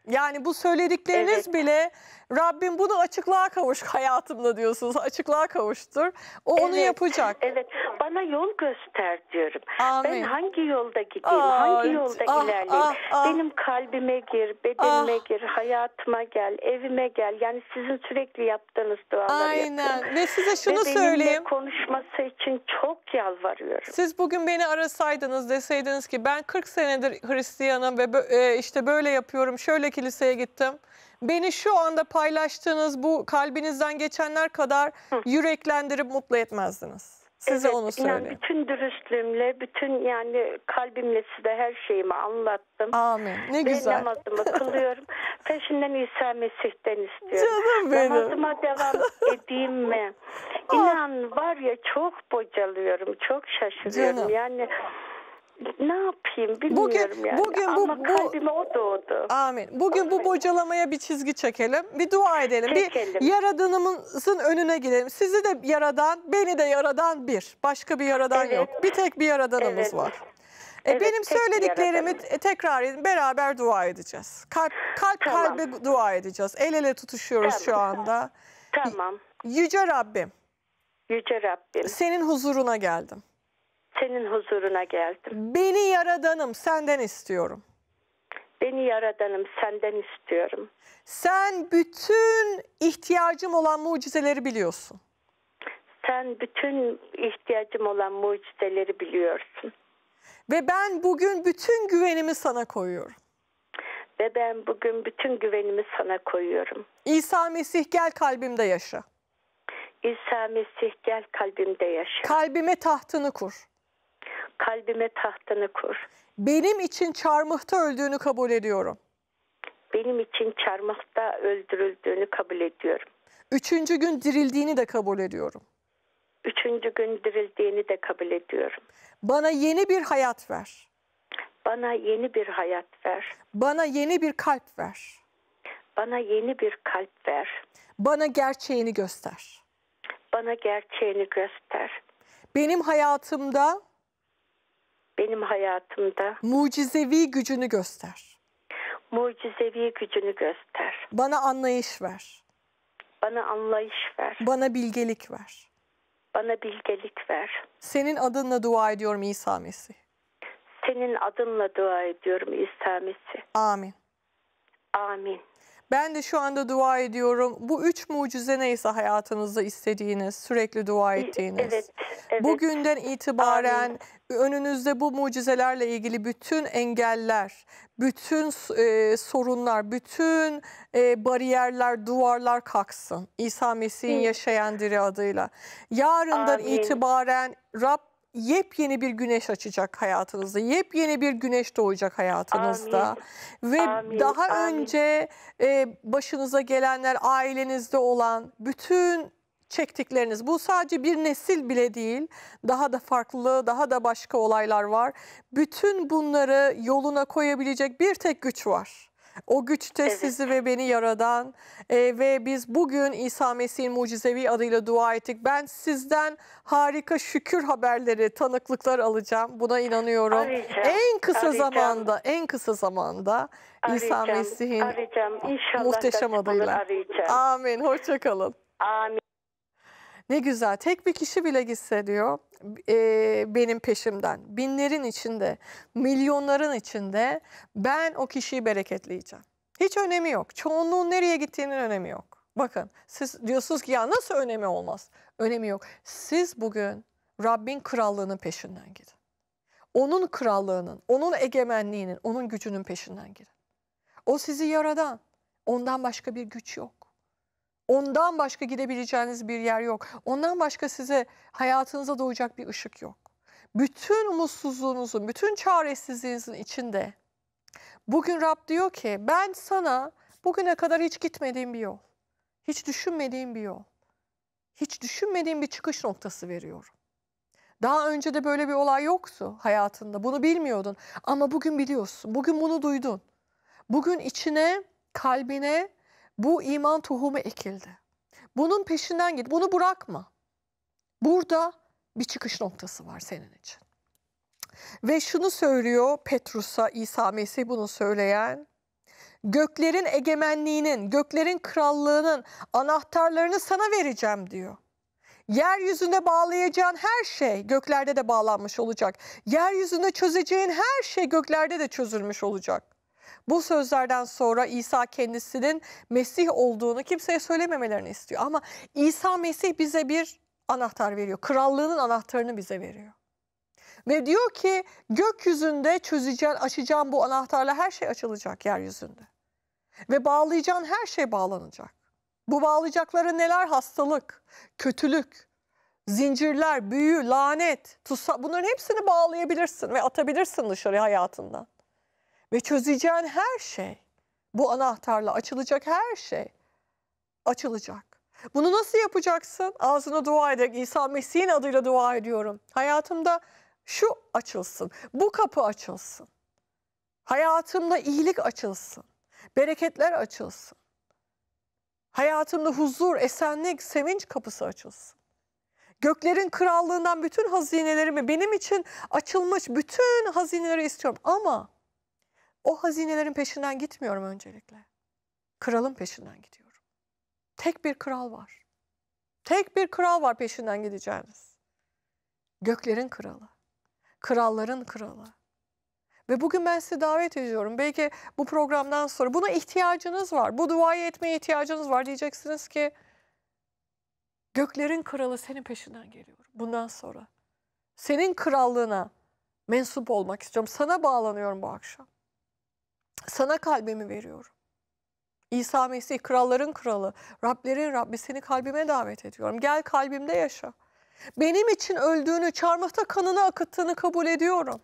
Yani bu söyledikleriniz Evet. bile Rabbim bunu açıklığa kavuş hayatımda diyorsunuz. Açıklığa kavuştur. O onu Evet, yapacak. Evet. Bana yol göster diyorum. Amin. Ben hangi yolda gideyim? Ay, Hangi yolda ilerleyeyim? ah. Benim kalbime gir, bedenime gir, hayatıma gel, evime gel. Yani sizin sürekli yaptığınız duaları Aynen. yapıyorum. Ve size şunu Ve benimle söyleyeyim. konuşması için çok yalvarıyorum. Siz bugün beni arasaydınız, deseydiniz ki ben 40 senedir Hristiyanım ve işte böyle yapıyorum, şöyle kiliseye gittim. Beni şu anda paylaştığınız bu kalbinizden geçenler kadar yüreklendirip mutlu etmezdiniz. Size onu inan söyleyeyim. bütün dürüstlüğümle, bütün yani kalbimle size her şeyimi anlattım. Amin. Ne Ve güzel. namazımı kılıyorum. Peşinden İsa Mesih'ten istiyorum. Canım benim. Namazıma devam edeyim mi? İnan var ya çok bocalıyorum, çok şaşırıyorum. Canım. Yani ne yapayım bilmiyorum yani. bugün Ama kalbime o doğdu. Amin. Bugün bu bocalamaya bir çizgi çekelim. Bir dua edelim. Çekelim. Bir yaradanımızın önüne gidelim. Sizi de yaradan, beni de yaradan bir. Başka bir yaradan Evet. yok. Bir tek bir yaradanımız Evet. var. Evet, Benim tek bir söylediklerimi yaradanımız. tekrar edin. Beraber dua edeceğiz. Kalp Tamam. kalbe dua edeceğiz. El ele tutuşuyoruz şu Tamam. anda. Tamam. Yüce Rabbim, Yüce Rabbim, senin huzuruna geldim. senin huzuruna geldim. Beni yaradanım senden istiyorum. Beni yaradanım senden istiyorum. Sen bütün ihtiyacım olan mucizeleri biliyorsun. Sen bütün ihtiyacım olan mucizeleri biliyorsun. Ve ben bugün bütün güvenimi sana koyuyorum. Ve ben bugün bütün güvenimi sana koyuyorum. İsa Mesih gel kalbimde yaşa. İsa Mesih gel kalbimde yaşa. Kalbime tahtını kur. Kalbime tahtını kur. Benim için çarmıhta öldüğünü kabul ediyorum. Benim için çarmıhta öldürüldüğünü kabul ediyorum. 3. gün dirildiğini de kabul ediyorum. 3. gün dirildiğini de kabul ediyorum. Bana yeni bir hayat ver. Bana yeni bir hayat ver. Bana yeni bir kalp ver. Bana yeni bir kalp ver. Bana gerçeğini göster. Bana gerçeğini göster. Benim hayatımda Benim hayatımda mucizevi gücünü göster. mucizevi gücünü göster. Bana anlayış ver. Bana anlayış ver. Bana bilgelik ver. Bana bilgelik ver. Senin adınla dua ediyorum İsa Mesih. Senin adınla dua ediyorum İsa Mesih. Amin. Amin. Ben de şu anda dua ediyorum. Bu 3 mucize neyse hayatınızda istediğiniz, sürekli dua ettiğiniz. Evet, evet. Bugünden itibaren Amin. önünüzde bu mucizelerle ilgili bütün engeller, bütün sorunlar, bütün bariyerler, duvarlar kalksın. İsa Mesih'in yaşayan diri adıyla. Yarından Amin. itibaren Rab yepyeni bir güneş açacak hayatınızda. Yepyeni bir güneş doğacak hayatınızda. Ve Amin. daha Amin. önce başınıza gelenler, ailenizde olan bütün çektikleriniz. Bu sadece bir nesil bile değil. Daha da farklı, daha da başka olaylar var. Bütün bunları yoluna koyabilecek bir tek güç var. O güç de Evet. sizi ve beni yaradan ve biz bugün İsa Mesih'in mucizevi adıyla dua ettik. Ben sizden harika şükür haberleri, tanıklıklar alacağım. Buna inanıyorum. Arayacağım, En kısa arayacağım. zamanda İsa Arayacağım, Mesih'in arayacağım. İnşallah muhteşem nasip olur, adıyla. arayacağım. Amin. Hoşça kalın. Amin. Ne güzel. Tek bir kişi bile gitse diyor benim peşimden. Binlerin içinde, milyonların içinde ben o kişiyi bereketleyeceğim. Hiç önemi yok. Çoğunluğun nereye gittiğinin önemi yok. Bakın siz diyorsunuz ki ya nasıl önemi olmaz? Önemi yok. Siz bugün Rabbin krallığının peşinden gidin. Onun krallığının, onun egemenliğinin, onun gücünün peşinden gidin. O sizi yaradan. Ondan başka bir güç yok. Ondan başka gidebileceğiniz bir yer yok. Ondan başka size hayatınıza doğacak bir ışık yok. Bütün umutsuzluğunuzun, bütün çaresizliğinizin içinde bugün Rab diyor ki ben sana bugüne kadar hiç gitmediğim bir yol, hiç düşünmediğim bir yol, hiç düşünmediğim bir çıkış noktası veriyorum. Daha önce de böyle bir olay yoktu hayatında. Bunu bilmiyordun ama bugün biliyorsun. Bugün bunu duydun. Bugün içine, kalbine bu iman tohumu ekildi. Bunun peşinden git. Bunu bırakma. Burada bir çıkış noktası var senin için. Ve şunu söylüyor Petrus'a İsa Mesih bunu söyleyen. göklerin egemenliğinin, göklerin krallığının anahtarlarını sana vereceğim diyor. Yeryüzünde bağlayacağın her şey göklerde de bağlanmış olacak. Yeryüzünde çözeceğin her şey göklerde de çözülmüş olacak. Bu sözlerden sonra İsa kendisinin Mesih olduğunu kimseye söylememelerini istiyor. Ama İsa Mesih bize bir anahtar veriyor. Krallığının anahtarını bize veriyor. Ve diyor ki gökyüzünde çözeceğin, açacağın bu anahtarla her şey açılacak yeryüzünde. Ve bağlayacağın her şey bağlanacak. Bu bağlayacakları neler? Hastalık, kötülük, zincirler, büyü, lanet, tutsak, bunların hepsini bağlayabilirsin ve atabilirsin dışarı hayatından. Ve çözeceğin her şey, bu anahtarla açılacak her şey açılacak. Bunu nasıl yapacaksın? Ağzına dua ederek, İsa Mesih'in adıyla dua ediyorum. Hayatımda şu açılsın, bu kapı açılsın. Hayatımda iyilik açılsın, bereketler açılsın. Hayatımda huzur, esenlik, sevinç kapısı açılsın. Göklerin krallığından bütün hazinelerimi, benim için açılmış bütün hazineleri istiyorum. Ama o hazinelerin peşinden gitmiyorum öncelikle. Kralın peşinden gidiyorum. Tek bir kral var. Tek bir kral var peşinden gideceğiniz. Göklerin kralı. Kralların kralı. Ve bugün ben sizi davet ediyorum. Belki bu programdan sonra buna ihtiyacınız var. Bu duayı etmeye ihtiyacınız var. Diyeceksiniz ki göklerin kralı senin peşinden geliyorum. Bundan sonra senin krallığına mensup olmak istiyorum. Sana bağlanıyorum bu akşam. Sana kalbimi veriyorum. İsa Mesih kralların kralı, Rablerin Rabbi, seni kalbime davet ediyorum. Gel kalbimde yaşa. Benim için öldüğünü, çarmıhta kanını akıttığını kabul ediyorum.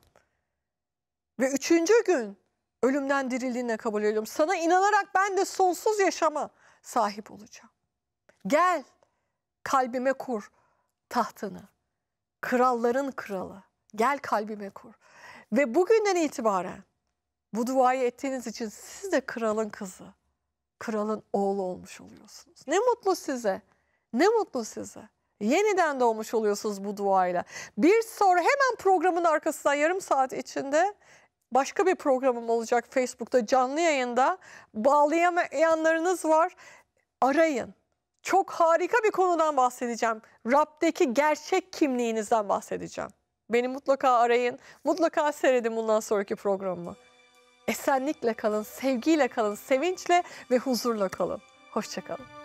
Ve 3. gün ölümden dirildiğini kabul ediyorum. Sana inanarak ben de sonsuz yaşama sahip olacağım. Gel kalbime kur tahtını. Kralların kralı. Gel kalbime kur. Ve bugünden itibaren bu duayı ettiğiniz için siz de kralın kızı, kralın oğlu olmuş oluyorsunuz. Ne mutlu size. Ne mutlu size. Yeniden doğmuş oluyorsunuz bu duayla. Bir sonra hemen programın arkasından yarım saat içinde başka bir programım olacak Facebook'ta canlı yayında. Bağlayamayanlarınız var. Arayın. Çok harika bir konudan bahsedeceğim. Rab'deki gerçek kimliğinizden bahsedeceğim. Beni mutlaka arayın. Mutlaka seyredin bundan sonraki programımı. Esenlikle kalın, sevgiyle kalın, sevinçle ve huzurla kalın. Hoşça kalın.